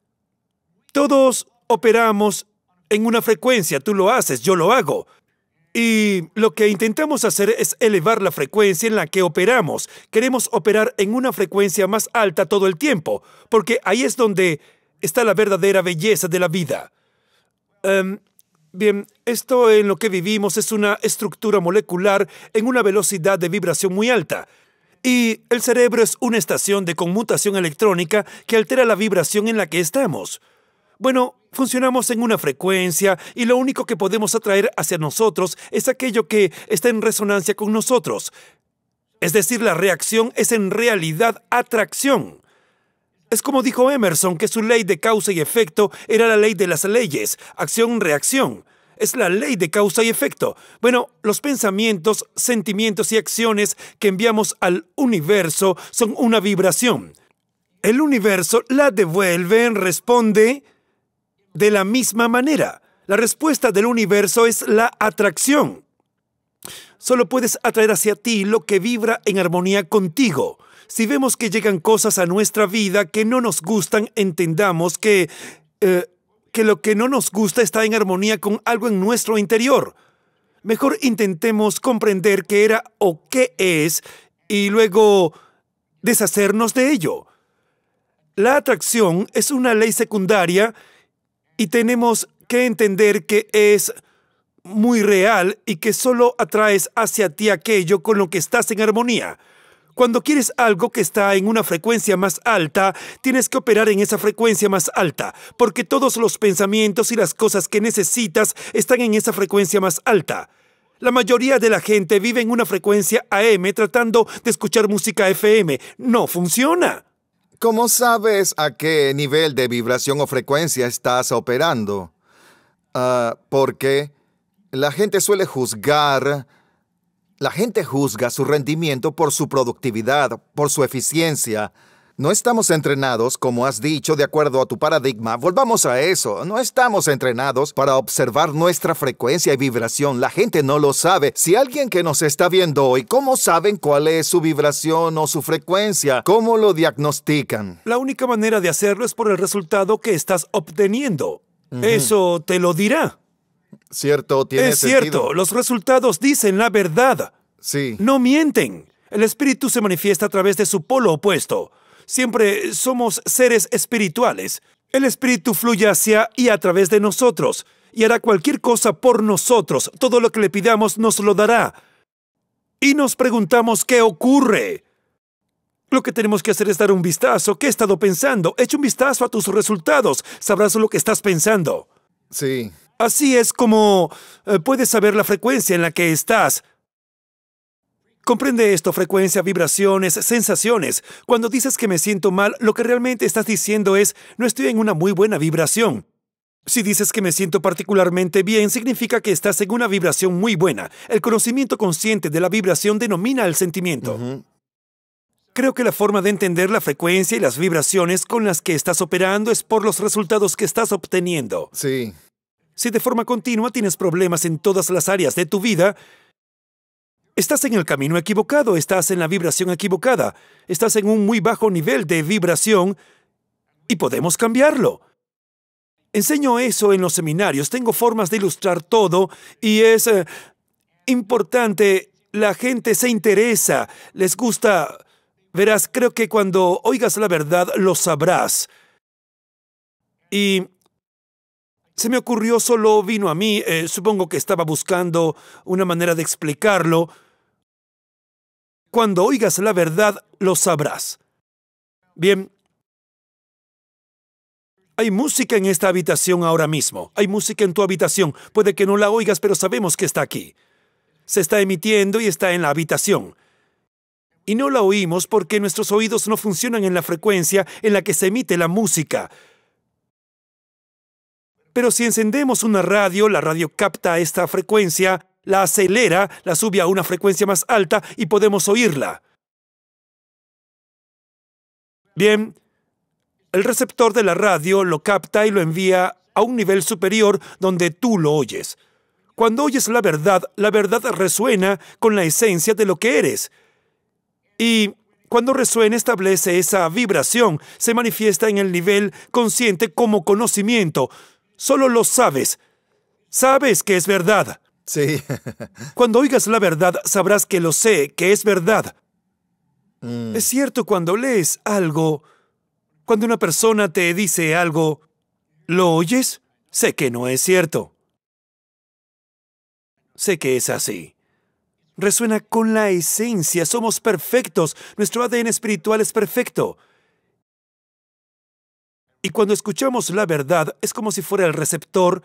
J: todos operamos en una frecuencia. Tú lo haces, yo lo hago. Y lo que intentamos hacer es elevar la frecuencia en la que operamos. Queremos operar en una frecuencia más alta todo el tiempo, porque ahí es donde está la verdadera belleza de la vida. Um, bien, esto en lo que vivimos es una estructura molecular en una velocidad de vibración muy alta. Y el cerebro es una estación de conmutación electrónica que altera la vibración en la que estamos. Bueno, funcionamos en una frecuencia y lo único que podemos atraer hacia nosotros es aquello que está en resonancia con nosotros. Es decir, la reacción es en realidad atracción. Es como dijo Emerson, que su ley de causa y efecto era la ley de las leyes, acción-reacción. Es la ley de causa y efecto. Bueno, los pensamientos, sentimientos y acciones que enviamos al universo son una vibración. El universo la devuelve, responde de la misma manera. La respuesta del universo es la atracción. Solo puedes atraer hacia ti lo que vibra en armonía contigo. Si vemos que llegan cosas a nuestra vida que no nos gustan, entendamos que... Eh, que lo que no nos gusta está en armonía con algo en nuestro interior. Mejor intentemos comprender qué era o qué es y luego deshacernos de ello. La atracción es una ley secundaria y tenemos que entender que es muy real y que solo atraes hacia ti aquello con lo que estás en armonía. Cuando quieres algo que está en una frecuencia más alta, tienes que operar en esa frecuencia más alta, porque todos los pensamientos y las cosas que necesitas están en esa frecuencia más alta. La mayoría de la gente vive en una frecuencia A M tratando de escuchar música F M. No funciona.
I: ¿Cómo sabes a qué nivel de vibración o frecuencia estás operando? Uh, porque la gente suele juzgar... La gente juzga su rendimiento por su productividad, por su eficiencia. No estamos entrenados, como has dicho, de acuerdo a tu paradigma. Volvamos a eso. No estamos entrenados para observar nuestra frecuencia y vibración. La gente no lo sabe. Si alguien que nos está viendo hoy, ¿cómo saben cuál es su vibración o su frecuencia? ¿Cómo lo diagnostican?
J: La única manera de hacerlo es por el resultado que estás obteniendo. Uh-huh. Eso te lo dirá.
I: Cierto, tiene
J: Es
I: sentido.
J: cierto, los resultados dicen la verdad.
I: Sí.
J: No mienten. El espíritu se manifiesta a través de su polo opuesto. Siempre somos seres espirituales. El espíritu fluye hacia y a través de nosotros y hará cualquier cosa por nosotros. Todo lo que le pidamos nos lo dará. Y nos preguntamos qué ocurre. Lo que tenemos que hacer es dar un vistazo. ¿Qué he estado pensando? Echa un vistazo a tus resultados. Sabrás lo que estás pensando.
I: Sí.
J: Así es como eh, puedes saber la frecuencia en la que estás. Comprende esto: frecuencia, vibraciones, sensaciones. Cuando dices que me siento mal, lo que realmente estás diciendo es, no estoy en una muy buena vibración. Si dices que me siento particularmente bien, significa que estás en una vibración muy buena. El conocimiento consciente de la vibración denomina el sentimiento.
I: Uh-huh.
J: Creo que la forma de entender la frecuencia y las vibraciones con las que estás operando es por los resultados que estás obteniendo.
I: Sí.
J: Si de forma continua tienes problemas en todas las áreas de tu vida, estás en el camino equivocado, estás en la vibración equivocada, estás en un muy bajo nivel de vibración y podemos cambiarlo. Enseño eso en los seminarios, tengo formas de ilustrar todo y es eh, importante. La gente se interesa, les gusta. Verás, creo que cuando oigas la verdad lo sabrás. Y se me ocurrió, solo vino a mí, eh, supongo que estaba buscando una manera de explicarlo. Cuando oigas la verdad, lo sabrás. Bien. Hay música en esta habitación ahora mismo. Hay música en tu habitación. Puede que no la oigas, pero sabemos que está aquí. Se está emitiendo y está en la habitación. Y no la oímos porque nuestros oídos no funcionan en la frecuencia en la que se emite la música. Pero si encendemos una radio, la radio capta esta frecuencia, la acelera, la sube a una frecuencia más alta y podemos oírla. Bien, el receptor de la radio lo capta y lo envía a un nivel superior donde tú lo oyes. Cuando oyes la verdad, la verdad resuena con la esencia de lo que eres. Y cuando resuena, establece esa vibración, se manifiesta en el nivel consciente como conocimiento. Solo lo sabes. Sabes que es verdad.
I: Sí.
J: Cuando oigas la verdad, sabrás que lo sé, que es verdad.
I: Mm.
J: Es cierto, cuando lees algo, Cuando una persona te dice algo, ¿lo oyes? Sé que no es cierto. Sé que es así. Resuena con la esencia. Somos perfectos. Nuestro A D N espiritual es perfecto. Y cuando escuchamos la verdad, es como si fuera el receptor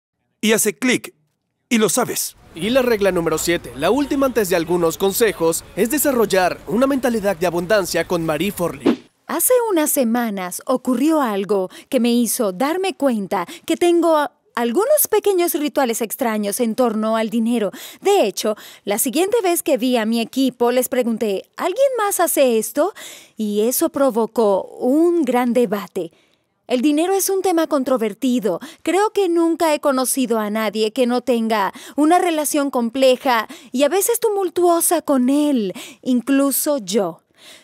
J: y hace clic. Y lo sabes.
C: Y la regla número siete, la última antes de algunos consejos, es desarrollar una mentalidad de abundancia con Marie Forleo.
K: Hace unas semanas ocurrió algo que me hizo darme cuenta que tengo algunos pequeños rituales extraños en torno al dinero. De hecho, la siguiente vez que vi a mi equipo, les pregunté, ¿alguien más hace esto? Y eso provocó un gran debate. El dinero es un tema controvertido. Creo que nunca he conocido a nadie que no tenga una relación compleja y a veces tumultuosa con él, incluso yo.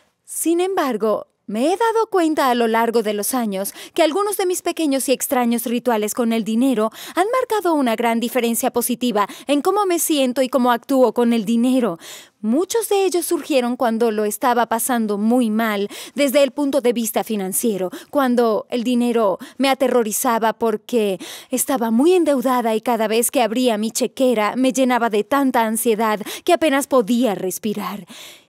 K: Sin embargo, me he dado cuenta a lo largo de los años que algunos de mis pequeños y extraños rituales con el dinero han marcado una gran diferencia positiva en cómo me siento y cómo actúo con el dinero. Muchos de ellos surgieron cuando lo estaba pasando muy mal desde el punto de vista financiero, cuando el dinero me aterrorizaba porque estaba muy endeudada y cada vez que abría mi chequera me llenaba de tanta ansiedad que apenas podía respirar.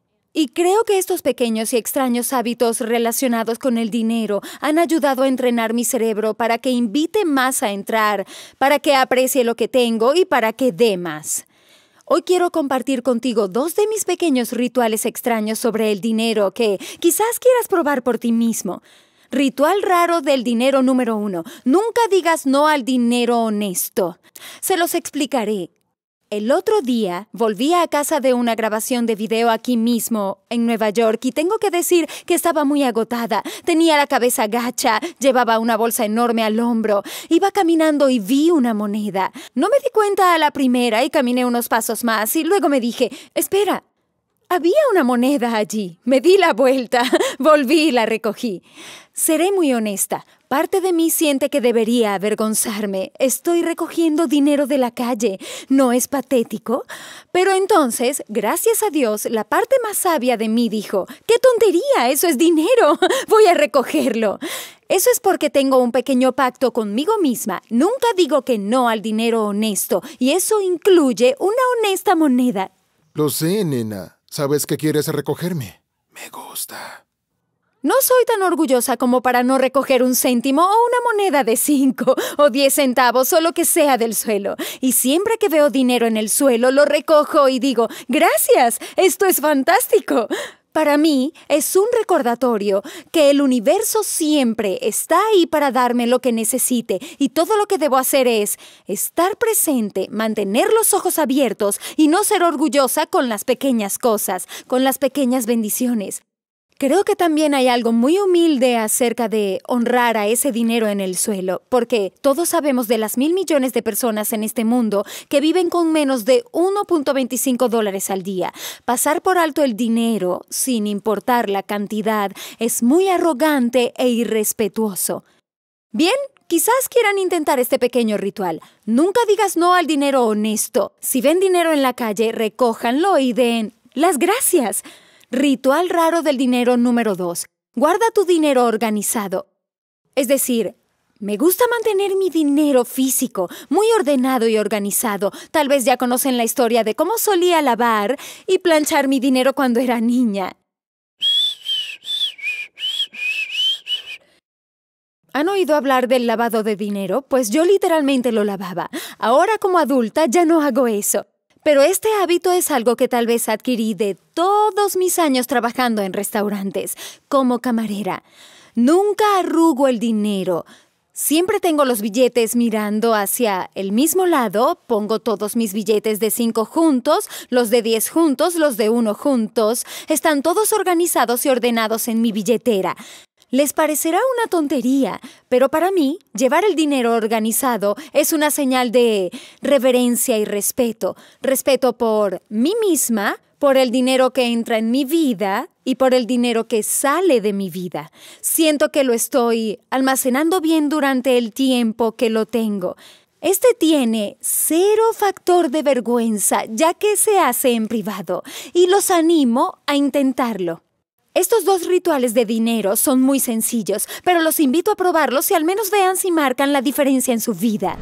K: Y creo que estos pequeños y extraños hábitos relacionados con el dinero han ayudado a entrenar mi cerebro para que invite más a entrar, para que aprecie lo que tengo y para que dé más. Hoy quiero compartir contigo dos de mis pequeños rituales extraños sobre el dinero que quizás quieras probar por ti mismo. Ritual raro del dinero número uno. Nunca digas no al dinero honesto. Se los explicaré. El otro día volví a casa de una grabación de video aquí mismo, en Nueva York, y tengo que decir que estaba muy agotada. Tenía la cabeza gacha, llevaba una bolsa enorme al hombro. Iba caminando y vi una moneda. No me di cuenta a la primera y caminé unos pasos más y luego me dije, espera, había una moneda allí. Me di la vuelta, volví y la recogí. Seré muy honesta. Parte de mí siente que debería avergonzarme. Estoy recogiendo dinero de la calle. ¿No es patético? Pero entonces, gracias a Dios, la parte más sabia de mí dijo, ¡qué tontería! ¡Eso es dinero! Voy a recogerlo. Eso es porque tengo un pequeño pacto conmigo misma. Nunca digo que no al dinero honesto, y eso incluye una honesta moneda.
L: Lo sé, nena. ¿Sabes que quieres recogerme? Me gusta.
K: No soy tan orgullosa como para no recoger un céntimo o una moneda de cinco o diez centavos o lo que sea del suelo. Y siempre que veo dinero en el suelo, lo recojo y digo, ¡gracias! ¡Esto es fantástico! Para mí, es un recordatorio que el universo siempre está ahí para darme lo que necesite y todo lo que debo hacer es estar presente, mantener los ojos abiertos y no ser orgullosa con las pequeñas cosas, con las pequeñas bendiciones. Creo que también hay algo muy humilde acerca de honrar a ese dinero en el suelo, porque todos sabemos de las mil millones de personas en este mundo que viven con menos de uno punto veinticinco dólares al día. Pasar por alto el dinero, sin importar la cantidad, es muy arrogante e irrespetuoso. Bien, quizás quieran intentar este pequeño ritual. Nunca digas no al dinero honesto. Si ven dinero en la calle, recójanlo y den las gracias. Ritual raro del dinero número dos. Guarda tu dinero organizado. Es decir, me gusta mantener mi dinero físico muy ordenado y organizado. Tal vez ya conocen la historia de cómo solía lavar y planchar mi dinero cuando era niña. ¿Han oído hablar del lavado de dinero? Pues yo literalmente lo lavaba. Ahora como adulta ya no hago eso. Pero este hábito es algo que tal vez adquirí de todos mis años trabajando en restaurantes, como camarera. Nunca arrugo el dinero. Siempre tengo los billetes mirando hacia el mismo lado. Pongo todos mis billetes de cinco juntos, los de diez juntos, los de uno juntos. Están todos organizados y ordenados en mi billetera. Les parecerá una tontería, pero para mí, llevar el dinero organizado es una señal de reverencia y respeto. Respeto por mí misma, por el dinero que entra en mi vida y por el dinero que sale de mi vida. Siento que lo estoy almacenando bien durante el tiempo que lo tengo. Este tiene cero factor de vergüenza, ya que se hace en privado, y los animo a intentarlo. Estos dos rituales de dinero son muy sencillos, pero los invito a probarlos y al menos vean si marcan la diferencia en su vida.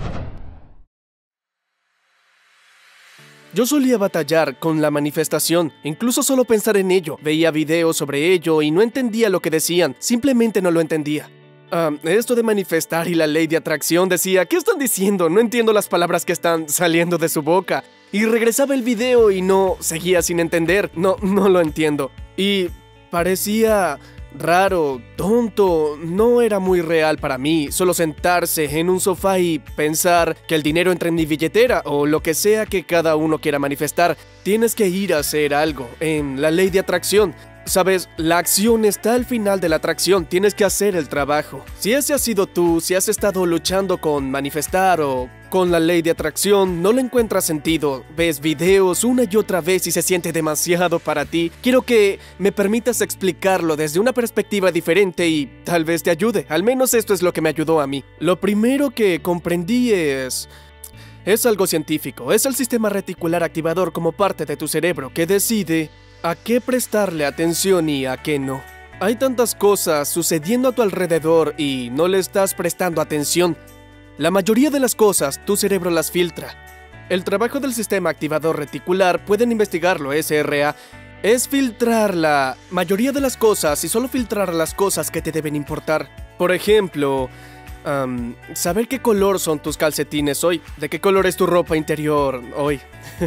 C: Yo solía batallar con la manifestación, incluso solo pensar en ello. Veía videos sobre ello y no entendía lo que decían, simplemente no lo entendía. Uh, esto de manifestar y la ley de atracción decía, ¿qué están diciendo? No entiendo las palabras que están saliendo de su boca. Y regresaba el video y no, seguía sin entender, no, no lo entiendo. Y parecía raro, tonto, no era muy real para mí, solo sentarse en un sofá y pensar que el dinero entra en mi billetera o lo que sea que cada uno quiera manifestar. Tienes que ir a hacer algo, en la ley de atracción. Sabes, la acción está al final de la atracción, tienes que hacer el trabajo. Si ese has sido tú, si has estado luchando con manifestar o con la ley de atracción, no le encuentras sentido, ves videos una y otra vez y se siente demasiado para ti, quiero que me permitas explicarlo desde una perspectiva diferente y tal vez te ayude. Al menos esto es lo que me ayudó a mí. Lo primero que comprendí es... es algo científico, es el sistema reticular activador como parte de tu cerebro que decide a qué prestarle atención y a qué no. Hay tantas cosas sucediendo a tu alrededor y no le estás prestando atención. La mayoría de las cosas, tu cerebro las filtra. El trabajo del sistema activador reticular, pueden investigarlo, S R A, es filtrar la mayoría de las cosas y solo filtrar las cosas que te deben importar. Por ejemplo, um, saber qué color son tus calcetines hoy, de qué color es tu ropa interior hoy.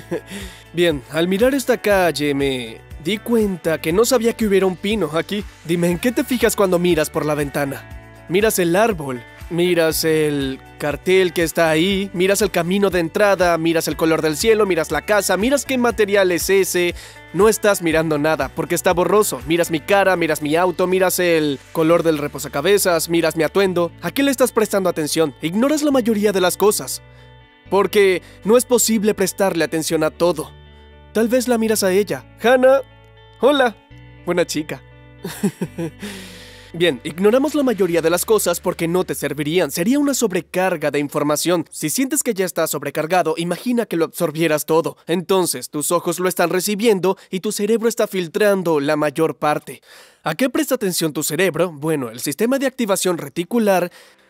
C: Bien, al mirar esta calle me di cuenta que no sabía que hubiera un pino aquí. Dime, ¿en qué te fijas cuando miras por la ventana? Miras el árbol, miras el cartel que está ahí, miras el camino de entrada, miras el color del cielo, miras la casa, miras qué material es ese. No estás mirando nada porque está borroso. Miras mi cara, miras mi auto, miras el color del reposacabezas, miras mi atuendo. ¿A qué le estás prestando atención? Ignoras la mayoría de las cosas. Porque no es posible prestarle atención a todo. Tal vez la miras a ella. Hannah, hola, buena chica. Bien, ignoramos la mayoría de las cosas porque no te servirían. Sería una sobrecarga de información. Si sientes que ya estás sobrecargado, imagina que lo absorbieras todo. Entonces, tus ojos lo están recibiendo y tu cerebro está filtrando la mayor parte. ¿A qué presta atención tu cerebro? Bueno, el sistema de activación reticular...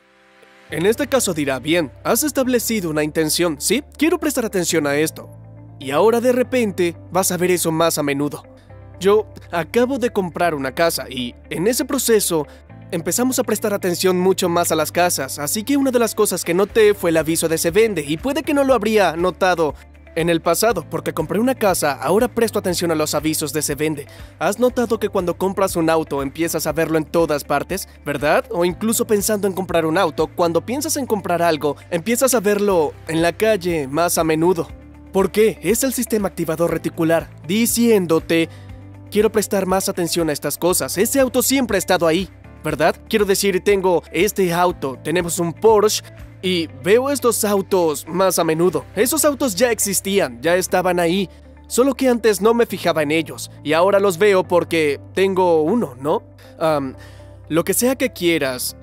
C: en este caso dirá, bien, has establecido una intención, ¿sí? Quiero prestar atención a esto. Y ahora de repente vas a ver eso más a menudo. Yo acabo de comprar una casa y en ese proceso empezamos a prestar atención mucho más a las casas. Así que una de las cosas que noté fue el aviso de se vende y puede que no lo habría notado en el pasado, porque compré una casa, ahora presto atención a los avisos de se vende. ¿Has notado que cuando compras un auto empiezas a verlo en todas partes, verdad? O incluso pensando en comprar un auto, cuando piensas en comprar algo, empiezas a verlo en la calle más a menudo. ¿Por qué? Es el sistema activador reticular, diciéndote, quiero prestar más atención a estas cosas, ese auto siempre ha estado ahí, ¿verdad? Quiero decir, tengo este auto, tenemos un Porsche, y veo estos autos más a menudo. Esos autos ya existían, ya estaban ahí. Solo que antes no me fijaba en ellos. Y ahora los veo porque tengo uno, ¿no? Um, lo que sea que quieras,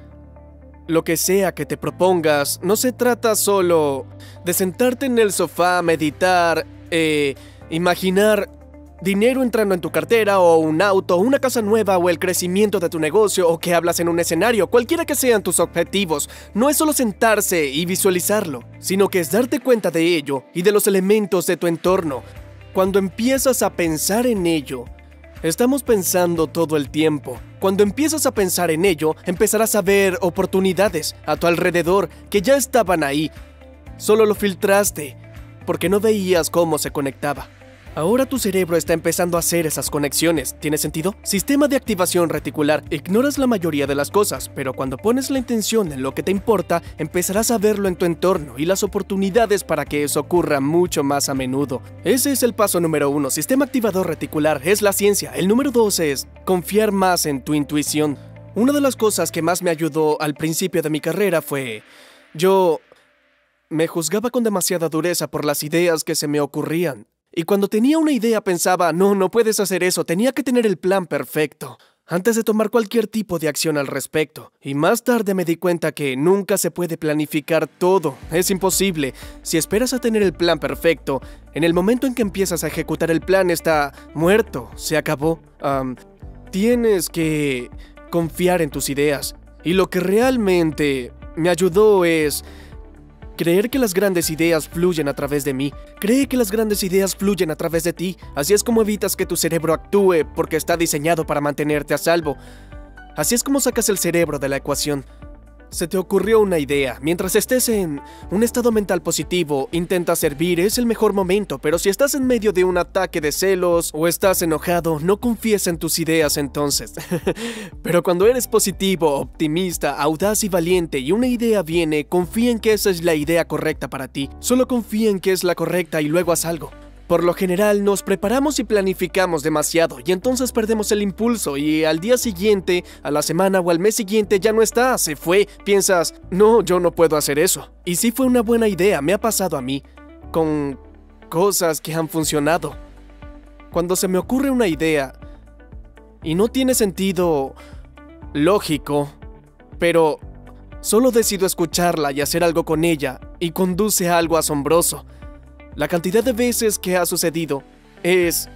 C: lo que sea que te propongas, no se trata solo de sentarte en el sofá, meditar, eh, imaginar dinero entrando en tu cartera, o un auto, una casa nueva, o el crecimiento de tu negocio, o que hablas en un escenario, cualquiera que sean tus objetivos. No es solo sentarse y visualizarlo, sino que es darte cuenta de ello y de los elementos de tu entorno. Cuando empiezas a pensar en ello, estamos pensando todo el tiempo. Cuando empiezas a pensar en ello, empezarás a ver oportunidades a tu alrededor que ya estaban ahí. Solo lo filtraste porque no veías cómo se conectaba. Ahora tu cerebro está empezando a hacer esas conexiones. ¿Tiene sentido? Sistema de activación reticular. Ignoras la mayoría de las cosas, pero cuando pones la intención en lo que te importa, empezarás a verlo en tu entorno y las oportunidades para que eso ocurra mucho más a menudo. Ese es el paso número uno. Sistema activador reticular es la ciencia. El número dos es confiar más en tu intuición. Una de las cosas que más me ayudó al principio de mi carrera fue... yo me juzgaba con demasiada dureza por las ideas que se me ocurrían. Y cuando tenía una idea pensaba, no, no puedes hacer eso, tenía que tener el plan perfecto antes de tomar cualquier tipo de acción al respecto. Y más tarde me di cuenta que nunca se puede planificar todo, es imposible. Si esperas a tener el plan perfecto, en el momento en que empiezas a ejecutar el plan está muerto, se acabó. Um, tienes que confiar en tus ideas. Y lo que realmente me ayudó es creer que las grandes ideas fluyen a través de mí. Cree que las grandes ideas fluyen a través de ti. Así es como evitas que tu cerebro actúe porque está diseñado para mantenerte a salvo. Así es como sacas el cerebro de la ecuación. Se te ocurrió una idea. Mientras estés en un estado mental positivo, intenta servir, es el mejor momento. Pero si estás en medio de un ataque de celos o estás enojado, no confíes en tus ideas entonces. Pero cuando eres positivo, optimista, audaz y valiente y una idea viene, confía en que esa es la idea correcta para ti. Solo confía en que es la correcta y luego haz algo. Por lo general nos preparamos y planificamos demasiado y entonces perdemos el impulso y al día siguiente, a la semana o al mes siguiente ya no está, se fue. Piensas, no, yo no puedo hacer eso. Y sí fue una buena idea, me ha pasado a mí, con cosas que han funcionado. Cuando se me ocurre una idea y no tiene sentido lógico, pero solo decido escucharla y hacer algo con ella y conduce a algo asombroso. La cantidad de veces que ha sucedido es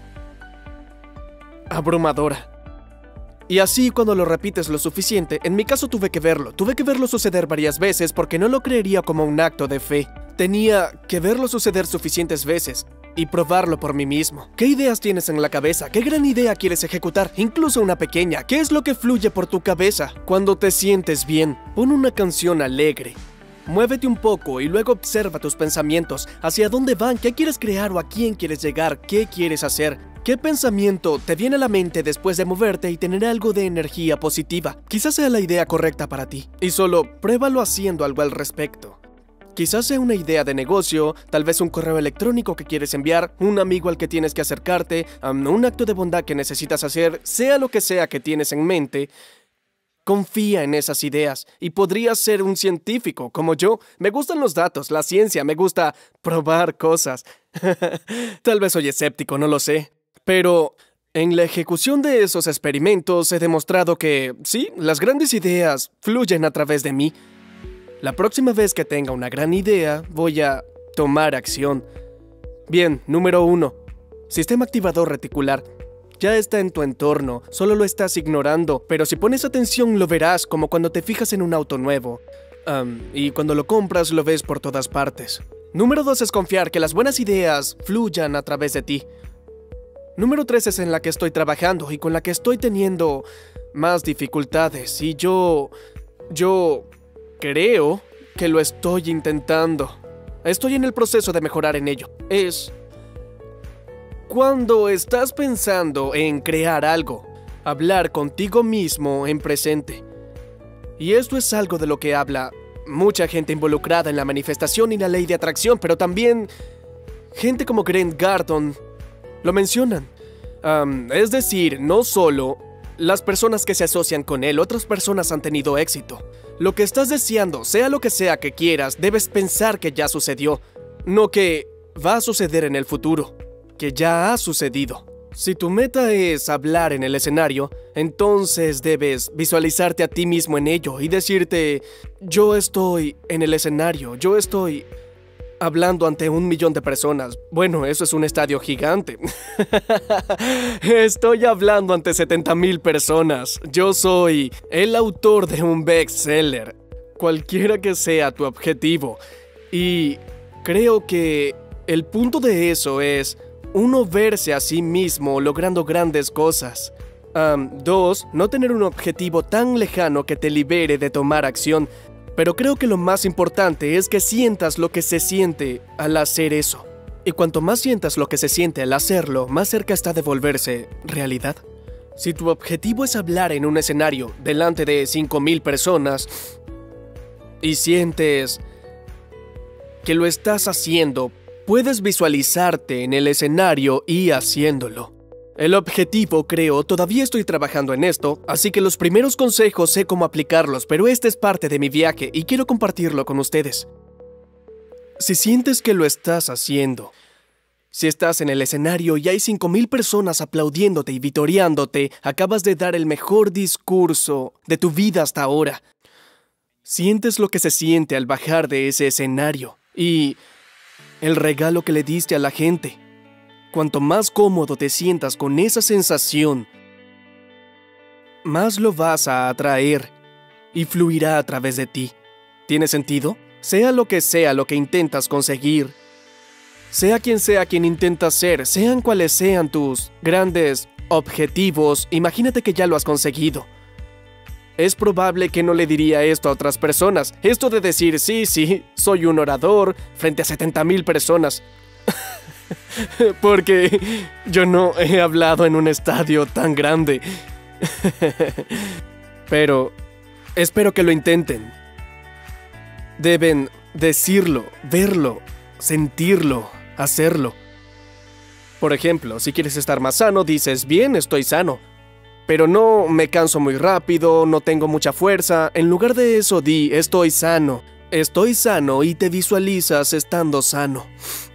C: abrumadora. Y así cuando lo repites lo suficiente, en mi caso tuve que verlo, tuve que verlo suceder varias veces porque no lo creería como un acto de fe. Tenía que verlo suceder suficientes veces y probarlo por mí mismo. ¿Qué ideas tienes en la cabeza? ¿Qué gran idea quieres ejecutar? Incluso una pequeña. ¿Qué es lo que fluye por tu cabeza? Cuando te sientes bien, pon una canción alegre. Muévete un poco y luego observa tus pensamientos. ¿Hacia dónde van? ¿Qué quieres crear o a quién quieres llegar? ¿Qué quieres hacer? ¿Qué pensamiento te viene a la mente después de moverte y tener algo de energía positiva? Quizás sea la idea correcta para ti. Y solo pruébalo haciendo algo al respecto. Quizás sea una idea de negocio, tal vez un correo electrónico que quieres enviar, un amigo al que tienes que acercarte, um, un acto de bondad que necesitas hacer, sea lo que sea que tienes en mente. Confía en esas ideas y podrías ser un científico como yo. Me gustan los datos, la ciencia, me gusta probar cosas. Tal vez soy escéptico, no lo sé. Pero en la ejecución de esos experimentos he demostrado que, sí, las grandes ideas fluyen a través de mí. La próxima vez que tenga una gran idea, voy a tomar acción. Bien, número uno. Sistema activador reticular. Ya está en tu entorno, solo lo estás ignorando, pero si pones atención lo verás como cuando te fijas en un auto nuevo. Um, y cuando lo compras lo ves por todas partes. Número dos es confiar que las buenas ideas fluyan a través de ti. Número tres es en la que estoy trabajando y con la que estoy teniendo más dificultades. Y yo... yo... creo que lo estoy intentando. Estoy en el proceso de mejorar en ello. Es... cuando estás pensando en crear algo, hablar contigo mismo en presente. Y esto es algo de lo que habla mucha gente involucrada en la manifestación y la ley de atracción, pero también gente como Grant Cardone lo mencionan. Um, es decir, no solo las personas que se asocian con él, otras personas han tenido éxito. Lo que estás deseando, sea lo que sea que quieras, debes pensar que ya sucedió, no que va a suceder en el futuro. Que ya ha sucedido. Si tu meta es hablar en el escenario, entonces debes visualizarte a ti mismo en ello y decirte, yo estoy en el escenario, yo estoy hablando ante un millón de personas. Bueno, eso es un estadio gigante. Estoy hablando ante setenta mil personas. Yo soy el autor de un bestseller. Cualquiera que sea tu objetivo. Y creo que el punto de eso es uno verse a sí mismo logrando grandes cosas. Um, dos, no tener un objetivo tan lejano que te libere de tomar acción. Pero creo que lo más importante es que sientas lo que se siente al hacer eso. Y cuanto más sientas lo que se siente al hacerlo, más cerca está de volverse realidad. Si tu objetivo es hablar en un escenario delante de cinco mil personas y sientes que lo estás haciendo, puedes visualizarte en el escenario y haciéndolo. El objetivo, creo, todavía estoy trabajando en esto, así que los primeros consejos sé cómo aplicarlos, pero este es parte de mi viaje y quiero compartirlo con ustedes. Si sientes que lo estás haciendo, si estás en el escenario y hay cinco mil personas aplaudiéndote y vitoreándote, acabas de dar el mejor discurso de tu vida hasta ahora. Sientes lo que se siente al bajar de ese escenario y el regalo que le diste a la gente. Cuanto más cómodo te sientas con esa sensación, más lo vas a atraer y fluirá a través de ti. ¿Tiene sentido? Sea lo que sea lo que intentas conseguir, sea quien sea quien intentas ser, sean cuales sean tus grandes objetivos, imagínate que ya lo has conseguido. Es probable que no le diría esto a otras personas. Esto de decir, sí, sí, soy un orador frente a setenta mil personas. Porque yo no he hablado en un estadio tan grande. Pero espero que lo intenten. Deben decirlo, verlo, sentirlo, hacerlo. Por ejemplo, si quieres estar más sano, dices, bien, estoy sano. Pero no me canso muy rápido, no tengo mucha fuerza. En lugar de eso, di, estoy sano. Estoy sano y te visualizas estando sano.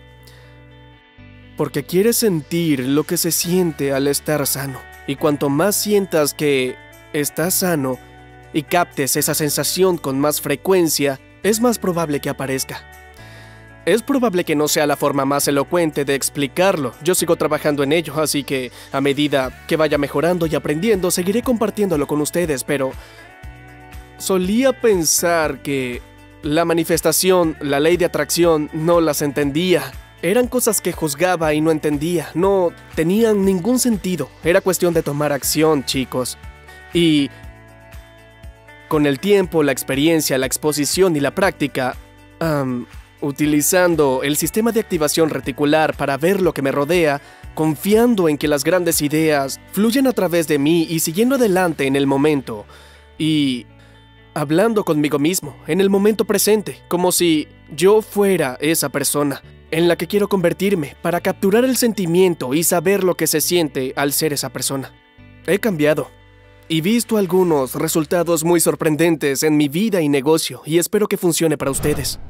C: Porque quieres sentir lo que se siente al estar sano. Y cuanto más sientas que estás sano y captes esa sensación con más frecuencia, es más probable que aparezca. Es probable que no sea la forma más elocuente de explicarlo. Yo sigo trabajando en ello, así que a medida que vaya mejorando y aprendiendo, seguiré compartiéndolo con ustedes, pero solía pensar que la manifestación, la ley de atracción, no las entendía. Eran cosas que juzgaba y no entendía, no tenían ningún sentido. Era cuestión de tomar acción, chicos. Y con el tiempo, la experiencia, la exposición y la práctica, um, utilizando el sistema de activación reticular para ver lo que me rodea, confiando en que las grandes ideas fluyen a través de mí y siguiendo adelante en el momento, y hablando conmigo mismo, en el momento presente, como si yo fuera esa persona en la que quiero convertirme para capturar el sentimiento y saber lo que se siente al ser esa persona. He cambiado y visto algunos resultados muy sorprendentes en mi vida y negocio, y espero que funcione para ustedes.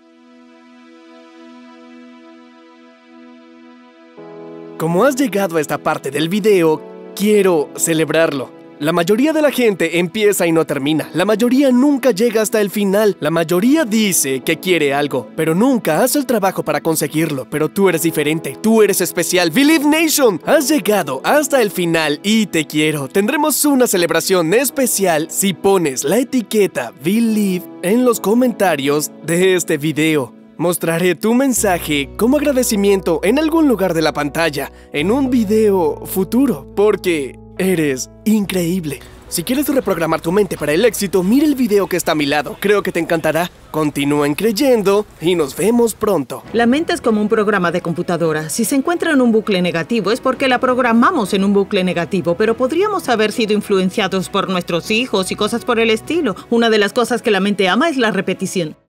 C: Como has llegado a esta parte del video, quiero celebrarlo. La mayoría de la gente empieza y no termina. La mayoría nunca llega hasta el final. La mayoría dice que quiere algo, pero nunca hace el trabajo para conseguirlo. Pero tú eres diferente, tú eres especial. Believe Nation, has llegado hasta el final y te quiero. Tendremos una celebración especial si pones la etiqueta Believe en los comentarios de este video. Mostraré tu mensaje como agradecimiento en algún lugar de la pantalla, en un video futuro, porque eres increíble. Si quieres reprogramar tu mente para el éxito, mira el video que está a mi lado. Creo que te encantará. Continúen creyendo y nos vemos pronto.
M: La mente es como un programa de computadora. Si se encuentra en un bucle negativo es porque la programamos en un bucle negativo, pero podríamos haber sido influenciados por nuestros hijos y cosas por el estilo. Una de las cosas que la mente ama es la repetición.